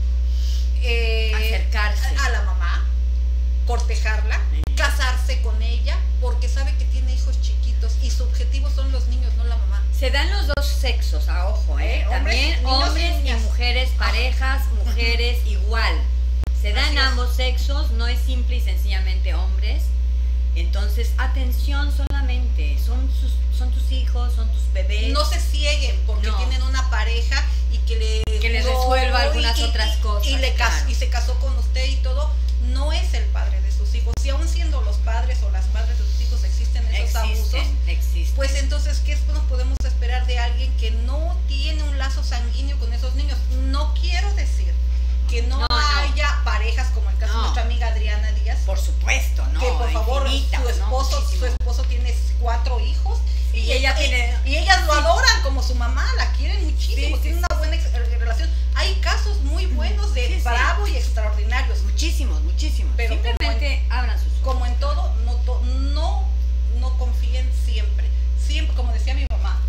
eh, acercarse a, a la mamá, cortejarla, sí. casarse con ella, porque sabe que tiene hijos chiquitos y su objetivo son los niños, no la mamá. Se dan los dos sexos, a ojo, ¿eh? ¿Eh? También hombres, hombres y, y mujeres, parejas, ah. mujeres, igual. Se dan ambos sexos, no es simple y sencillamente hombres. Entonces, atención solamente, son sus, son tus hijos, son tus bebés. No se cieguen porque no. tienen una pareja y que le que les resuelva algunas y, otras y, cosas. Y, le claro. cas y se casó con usted y todo, no es el padre de sus hijos. Si aún siendo los padres o las madres de sus hijos existen esos existen, abusos, existen. pues entonces, ¿qué nos podemos esperar de alguien que no tiene un lazo sanguíneo con esos niños? No quiero decir que no, no haya no. parejas como el caso no. de nuestra amiga Adriana Díaz. Por supuesto, no. Que por favor, infinita, su esposo, no, su esposo tiene cuatro hijos sí, y, ella y, tiene, y ellas lo sí. adoran como su mamá, la quieren muchísimo, sí, tienen sí, una buena sí. relación. Hay casos muy buenos de sí, bravo sí. y extraordinarios. Muchísimos, muchísimos. Pero simplemente como en, abran sus ojos. Como en todo, no, to, no, no confíen siempre. Siempre, como decía mi mamá,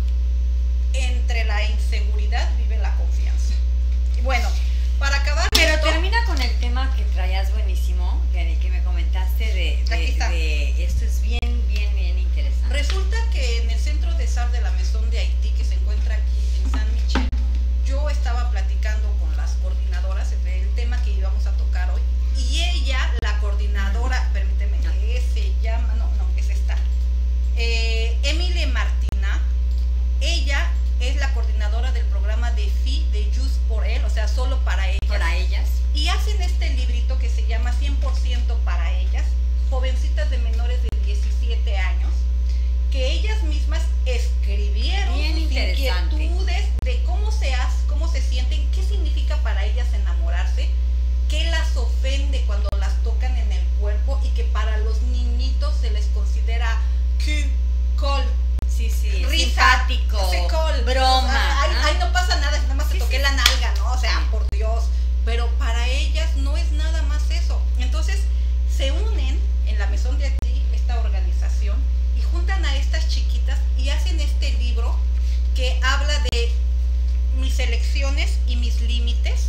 entre la inseguridad vive la confianza. Y bueno, para acabar. Pero esto, termina con el tema que traías buenísimo, que, que me comentaste de, de, de esto es bien, bien, bien interesante. Resulta que en el centro de S A R de la Maison de Haití, que se encuentra aquí en San Michel, yo estaba platicando con las coordinadoras del tema que íbamos a tocar hoy, y ella, la coordinadora, permíteme, no. se llama, no, no, es esta, eh, Emile Martina, ella es la coordinadora del programa de F I de Just por él, o sea, solo para ellas. Para ellas. Y hacen este librito que se llama cien por ciento para ellas, jovencitas de menores de diecisiete años, que ellas mismas escribieron bien sus inquietudes de cómo se hace, cómo se sienten, qué significa para ellas enamorarse, qué las ofende cuando las tocan en el cuerpo y que para los niñitos se les considera que col. Sí, sí, risa, simpático, col, broma. Ay, ¿no? ay, no pasa nada, nada más sí, te toqué sí. la nalga, ¿no? O sea, sí. por Dios. Pero para ellas no es nada más eso. Entonces, se unen en la Maison de Haití, esta organización, y juntan a estas chiquitas y hacen este libro que habla de mis elecciones y mis límites.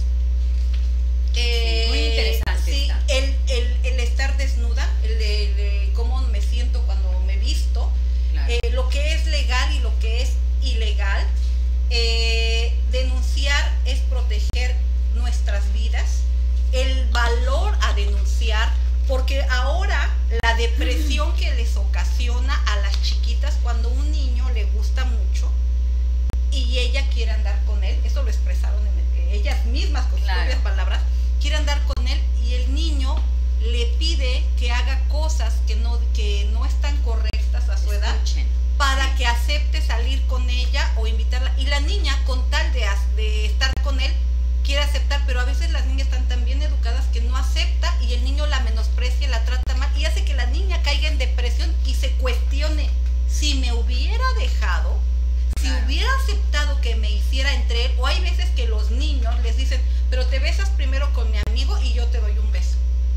Eh, sí, muy interesante. Sí, el, el, el estar desnuda, el, el, el cómo me siento cuando me visto, claro. eh, lo que es legal y lo que es ilegal. Eh, denunciar es proteger nuestras vidas, el valor a denunciar, porque ahora la depresión que les ocasiona a las chiquitas cuando un niño le gusta mucho y ella quiere andar con él, eso lo expresaron en el, ellas mismas con sus claro. propias palabras, quiere andar con él y el niño le pide que haga cosas que no, que no están correctas a su Escuchen. edad para sí. que acepte salir con ella o invitarla, y la niña con tal de, de estar con él quiere aceptar, pero a veces las niñas están tan bien educadas que no acepta y el niño la menosprecia, la trata mal y hace que la niña caiga en depresión y se cuestione, si me hubiera dejado, si claro. hubiera aceptado que me hiciera entre él, o hay veces que los niños les dicen, pero te besas primero con mi amigo y yo te doy un beso.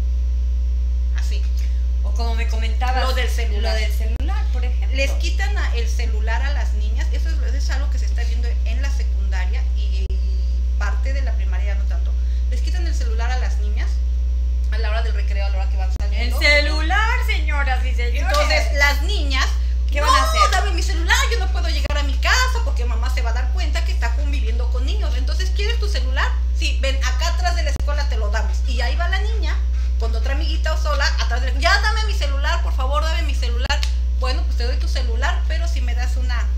Así. O como me comentabas, lo del celular. Lo del celular, por ejemplo. Les quitan a el celular a las niñas, eso es, eso es algo que se está viendo en la secundaria y parte de la primaria no tanto. Les quitan el celular a las niñas a la hora del recreo, a la hora que van saliendo. El celular, señoras y señores. Entonces, las niñas, ¿qué no, van a hacer? dame mi celular, yo no puedo llegar a mi casa porque mamá se va a dar cuenta que está conviviendo con niños. Entonces, ¿quieres tu celular? Sí, ven, acá atrás de la escuela te lo damos. Y ahí va la niña con otra amiguita o sola atrás de la... Ya, dame mi celular, por favor, dame mi celular. Bueno, pues te doy tu celular, pero si me das una...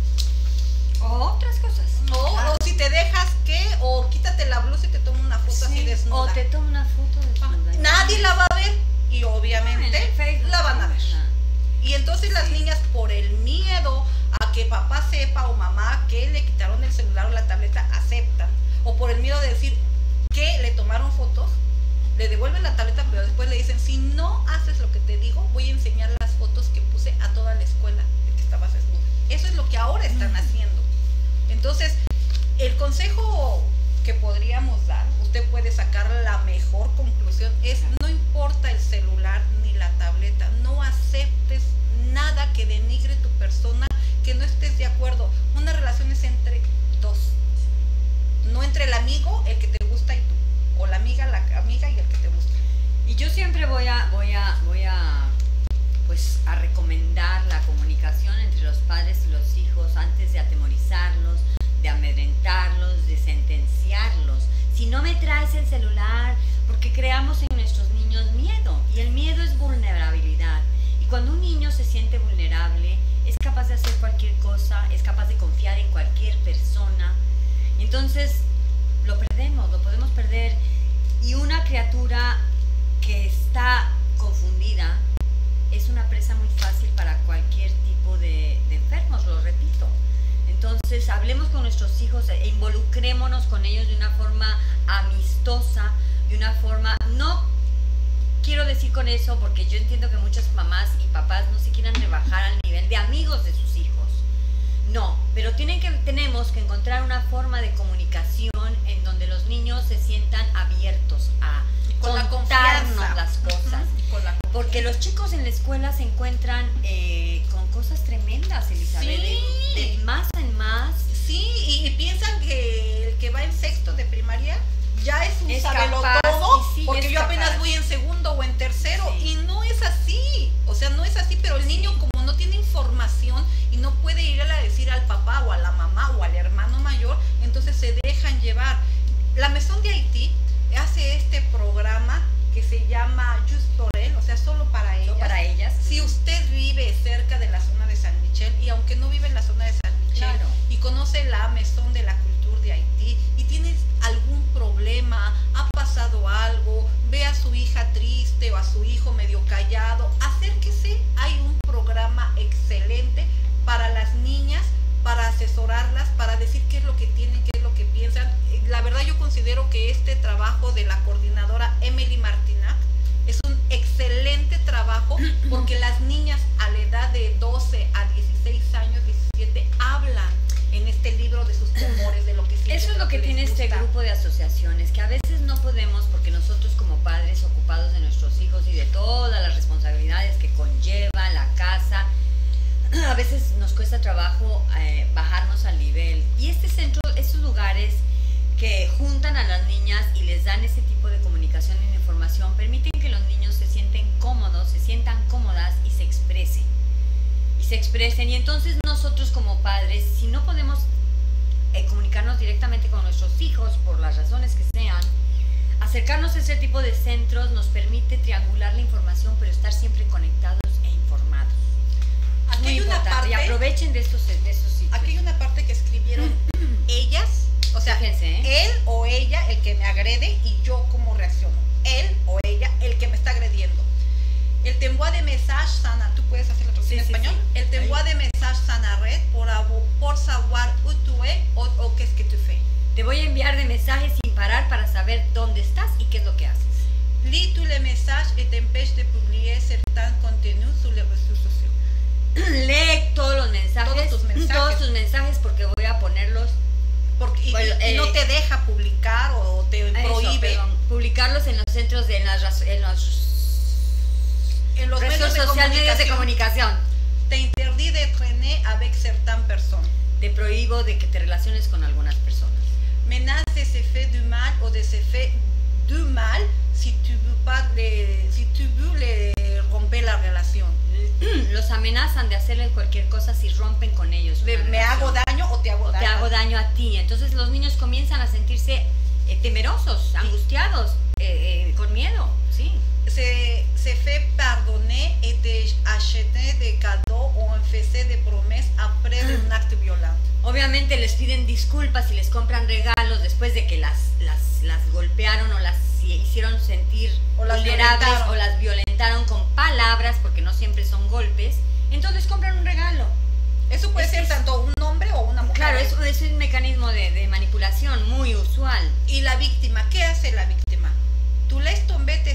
O otras cosas. O, claro. o si te dejas que, o quítate la blusa y te tomo una foto sí, así desnuda. O te tomo una foto desnuda. Ah, nadie la va a ver y obviamente no, la van a ver. No. Y entonces sí. las niñas, por el miedo a que papá sepa o mamá que le quitaron el celular o la tableta, aceptan. O por el miedo de decir que le tomaron fotos, le le devuelven la tableta, pero después le dicen, si no haces lo que te digo, voy a enseñar las fotos que puse a toda la escuela de que estabas desnudo. Eso es lo que ahora están haciendo. Entonces, el consejo que podríamos dar, usted puede sacar la mejor conclusión, es no importa el celular ni la tableta, no aceptes nada que denigre tu persona, que no estés de acuerdo. Una relación es entre dos, no entre el amigo, el que te gusta y tú, o la amiga, la amiga y el que te gusta. Y yo siempre voy a, voy a, voy a, pues, a recomendar la comunicación entre los padres y los hijos antes de atemorizarlos, de amedrentarlos, de sentenciarlos. Si no me traes el celular, porque creamos en nuestros niños miedo, y el miedo es vulnerabilidad. Y cuando un niño se siente vulnerable, es capaz de hacer cualquier cosa, es capaz de confiar en cualquier persona. Y entonces lo perdemos, lo podemos perder. Y una criatura que está confundida es una presa muy fácil para cualquier tipo de, de enfermos, lo repito. Entonces, hablemos con nuestros hijos e involucrémonos con ellos de una forma amistosa, de una forma, no quiero decir con eso, porque yo entiendo que muchas mamás y papás no se quieran rebajar al nivel de amigos de sus hijos. No, pero tienen que, tenemos que encontrar una forma de comunicación en donde los niños se sientan abiertos a con contarnos la las cosas. Uh-huh, con la porque los chicos en la escuela se encuentran eh, con cosas tremendas, Elizabeth, sí. de, de más en más. Sí, y, y piensan que el que va en sexto de primaria ya es un es sabelo capaz, todo, sí, porque yo apenas capaz. voy en segundo o en tercero, Sí. y no es así, o sea, no es así, pero el niño como no tiene información y no puede ir a decir al papá o a la mamá o al hermano mayor, entonces se dejan llevar. La Maison de Haití hace este programa que se llama Just for Elle, o sea, solo para ellas. Solo para ellas. Si usted vive cerca de la zona de San Michel, y aunque no vive en la zona de San Michel, Claro. y conoce la Maison de la Culture de Haití, y tienes algún problema, ha pasado algo, ve a su hija triste o a su hijo medio callado, acérquese, hay un programa excelente para las niñas, para asesorarlas, para decir qué es lo que tienen, qué es lo que piensan. La verdad yo considero que este trabajo de la coordinadora Emily Martinac es un excelente trabajo, porque las niñas a la edad de doce a dieciséis años, diecisiete, hablan en este libro de sus temores, de lo que sienten. Eso es lo que tiene este grupo de asociaciones, que a veces no podemos, porque nosotros como padres ocupados de nuestros hijos y de todas las responsabilidades que conlleva la casa, a veces nos cuesta trabajo eh, bajarnos al nivel. Y este centro, estos lugares que juntan a las niñas y les dan ese tipo de comunicación y de información, permiten que los niños se sienten cómodos, se sientan cómodas y se expresen. Y se expresen. Y entonces nosotros como padres, si no podemos eh, comunicarnos directamente con nuestros hijos, por las razones que sean, acercarnos a ese tipo de centros nos permite triangular la información, pero estar siempre conectados e informados. Aquí Muy hay una importante. parte, Y aprovechen de estos, de estos sitios. aquí hay una parte que escribieron ellas, o sea, Fíjense, ¿eh? él o ella el que me agrede y yo cómo reacciono. Él o ella el que me está agrediendo. El t'envoie de message sana, tú puedes hacer la traducción Sí, en sí, español. sí. El t'envoie de message sana red por, por savoir où tu es o, o qu'est-ce que tu fais. Te voy a enviar de mensajes sin parar para saber dónde estás y qué es lo que haces. Lis tous les messages et t'empêche de publier certains contenus sur les réseaux sociaux. Lee todos los mensajes, Todos tus mensajes. todos tus mensajes, porque voy a ponerlos, Porque, y, Bueno, y- y eh, no te deja publicar o te eso, prohíbe perdón, publicarlos en los centros de en las, raz- en los en los redes medios de sociales, medios de comunicación. comunicación. Te interdit de traîner avec certaines personnes. Te prohíbo de que te relaciones con algunas personas. Menace de se fait du mal o de se fait du mal si tu veux pas les, si tu veux les romper la relación. Los amenazan de hacerle cualquier cosa si rompen con ellos. De, una me hago relación. daño o te hago O daño. te hago daño a ti. Entonces los niños comienzan a sentirse eh, temerosos, angustiados, eh, eh, con miedo, sí. Se, se fait pardonner et de acheter des cadeaux o en faire des promesses après un acte violent. Obviamente les piden disculpas y les compran regalos después de que las, las, las golpearon o las hicieron sentir O las vulnerables violentaron. o las violentaron con palabras, porque no siempre son golpes. Entonces compran un regalo. Eso puede Es- ser es- tanto un hombre o una mujer. Claro, es, es un mecanismo de, de manipulación muy usual. Y la víctima, ¿qué hace la víctima? Tu laisses tomber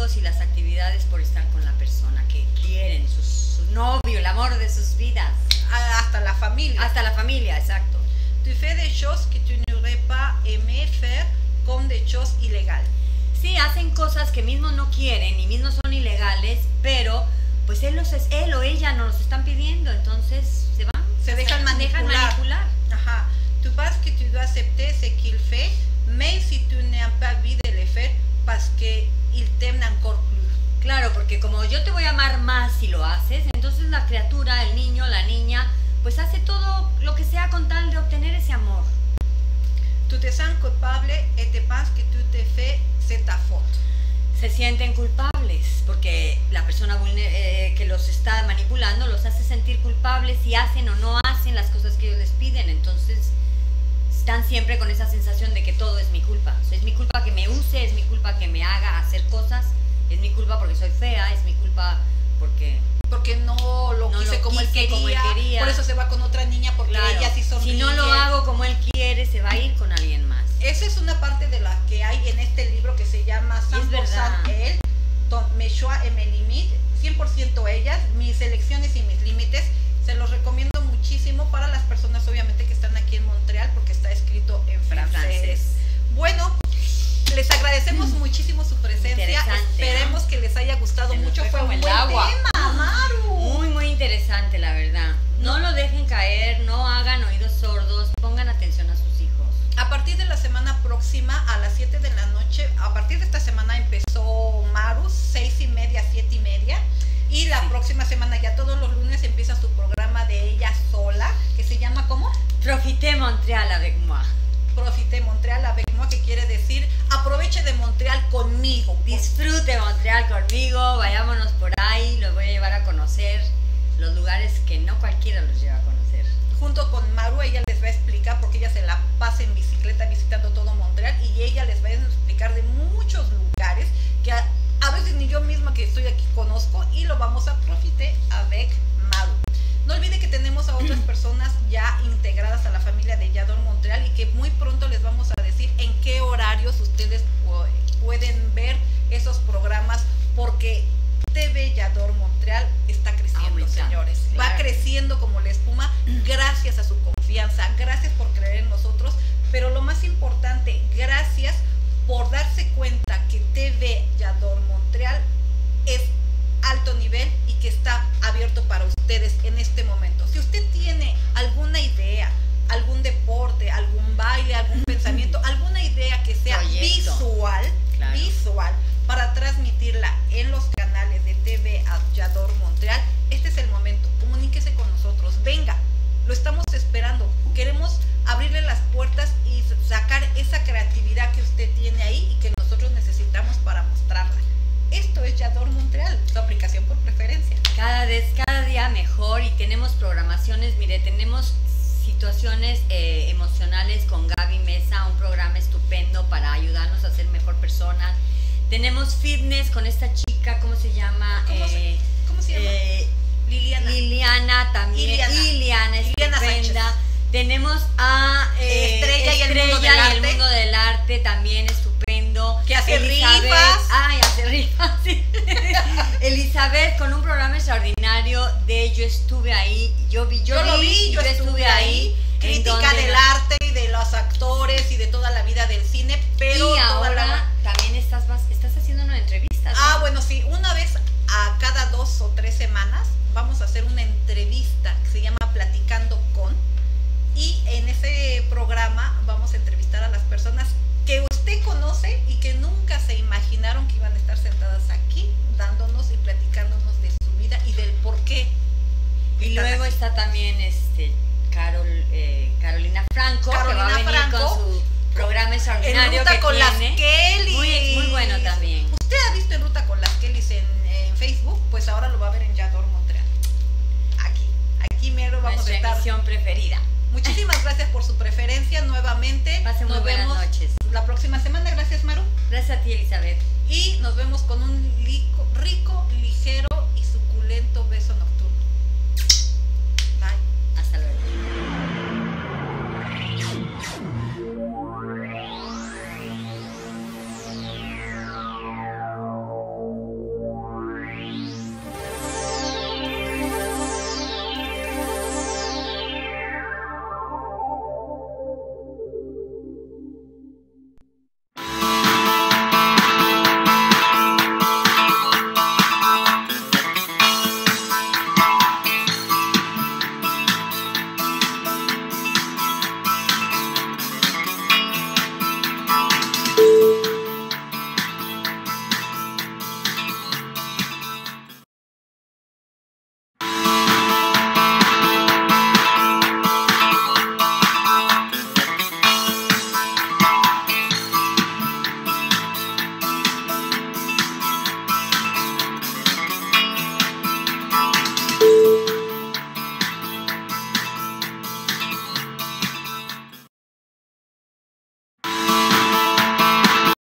amigos y las actividades por estar con la persona que quieren, su, su novio, el amor de sus vidas. Hasta la familia. Hasta la familia, exacto. Tu fais des choses que tu n'aurais pas aimé faire comme des choses illégales. Sí, hacen cosas que mismo no quieren y mismo son ilegales, pero pues él, los, él o ella nos los están pidiendo, entonces se van. Se dejan manipular. Dejan manipular. Ajá. Tu penses que tu dois accepter ce qu'il fait, même si tu n'as pas envie de le faire, parce qu'il t'aime encore plus. Claro, porque como yo te voy a amar más si lo haces, entonces la criatura, el niño, la niña, pues hace todo lo que sea con tal de obtener ese amor. Tu te sens culpable et te penses que tu te fais, c'est ta faute. Se sienten culpables porque la persona eh, que los está manipulando los hace sentir culpables si hacen o no hacen las cosas que ellos les piden. Entonces están siempre con esa sensación de que todo es mi culpa. O sea, es mi culpa que me use, es mi culpa que me haga hacer cosas, es mi culpa porque soy fea, es mi culpa porque... Porque no lo no quise lo como, él quise quería, como él quería, por eso se va con otra niña porque claro, ella sí sonríe. Si no lo hago como él quiere, se va a ir con alguien más. Esa es una parte de la que hay en este libro que se llama cien por ciento él, mes choix et mes limites, cien por ciento ellas, mis elecciones y mis límites. Se los recomiendo muchísimo para las personas obviamente que están aquí en Montreal porque está escrito en francés. En francés. Bueno, les agradecemos mm. muchísimo su presencia. Esperemos ¿no? que les haya gustado se mucho. Fue un buen agua. tema, Maru. Muy, muy interesante, la verdad. No, no lo dejen caer, no hagan oídos sordos, pongan atención a sus hijos. A partir de la semana próxima, a las siete de la noche, a partir de esta semana empezó Maru, seis y media, siete y media. Y la sí. próxima semana, ya todos los lunes, empieza su programa de ella sola, que se llama ¿cómo? Profitez Montréal avec moi. Profite Montreal avec moi, que quiere decir aproveche de Montreal conmigo. Disfrute Montreal conmigo, vayámonos por ahí, los voy a llevar a conocer los lugares que no cualquiera los lleva a conocer. Junto con Maru, ella les va a explicar, porque ella se la pasa en bicicleta visitando todo Montreal, y ella les va a explicar de muchos lugares que a, a veces ni yo misma que estoy aquí conozco, y lo vamos a profiter avec Maru. No olvide que tenemos a otras personas ya integradas a la familia de J'adore Montreal y que muy pronto les vamos a decir en qué horarios ustedes pueden ver esos programas, porque T V J'adore Montreal está creciendo, oh, señores. Claro. Va creciendo como la espuma gracias a su confianza, gracias por creer en nosotros, pero lo más importante, gracias por darse cuenta que T V J'adore Montreal es alto nivel y que está abierto para ustedes en este momento. Si usted tiene alguna idea, algún deporte, algún baile, algún pensamiento, alguna idea que sea Proyecto. visual, claro. visual, para transmitirla en los canales de T V J'adore Montreal, este es el momento. Comuníquese con nosotros. Venga, lo estamos esperando. Queremos abrirle las puertas y sacar esa creatividad que usted tiene ahí y que nosotros necesitamos para mostrarla. Esto es J'adore Montreal, su aplicación por preferencia. Cada vez, cada día mejor, y tenemos programaciones, mire, tenemos situaciones eh, emocionales con Gaby Mesa, un programa estupendo para ayudarnos a ser mejor personas. Tenemos fitness con esta chica, ¿cómo se llama? ¿Cómo, eh, se, ¿cómo se llama? Eh, Liliana. Liliana también. Liliana, Liliana estupenda. Tenemos a eh, Estrella, Estrella y, el mundo, del y arte. el mundo del arte también estupendo. Que hace Elizabeth, rifas. Ay, hace rifas, sí. Elizabeth con un programa extraordinario de Yo estuve ahí. Yo vi, yo, yo vi, lo vi, yo, yo estuve, estuve ahí. Crítica del no... arte y de los actores y de toda la vida del cine. Pero y ahora la... también estás, estás haciendo una entrevista, ¿no? Ah, bueno, sí. Una vez a cada dos o tres semanas vamos a hacer una entrevista que se llama Platicando con. Y en ese programa vamos a entrevistar a las personas que usted conoce y que nunca se imaginaron que iban a estar sentadas aquí dándonos y platicándonos de su vida y del por qué. Y luego aquí está también este Carol, eh, Carolina Franco, Carolina que va a venir Franco, con su programa extraordinario en Ruta que con tiene. Las Kellys. Muy, muy bueno también. Usted ha visto En Ruta con las Kellys en, en Facebook, pues ahora lo va a ver en J'adore Montreal. Aquí, aquí mero vamos Nuestra a estar. Nuestra emisión preferida. Muchísimas gracias por su preferencia nuevamente. Pasen muy nos buenas vemos noches. La próxima semana. Gracias, Maru. Gracias a ti, Elizabeth. Y nos vemos con un rico, rico ligero y suculento beso nocturno.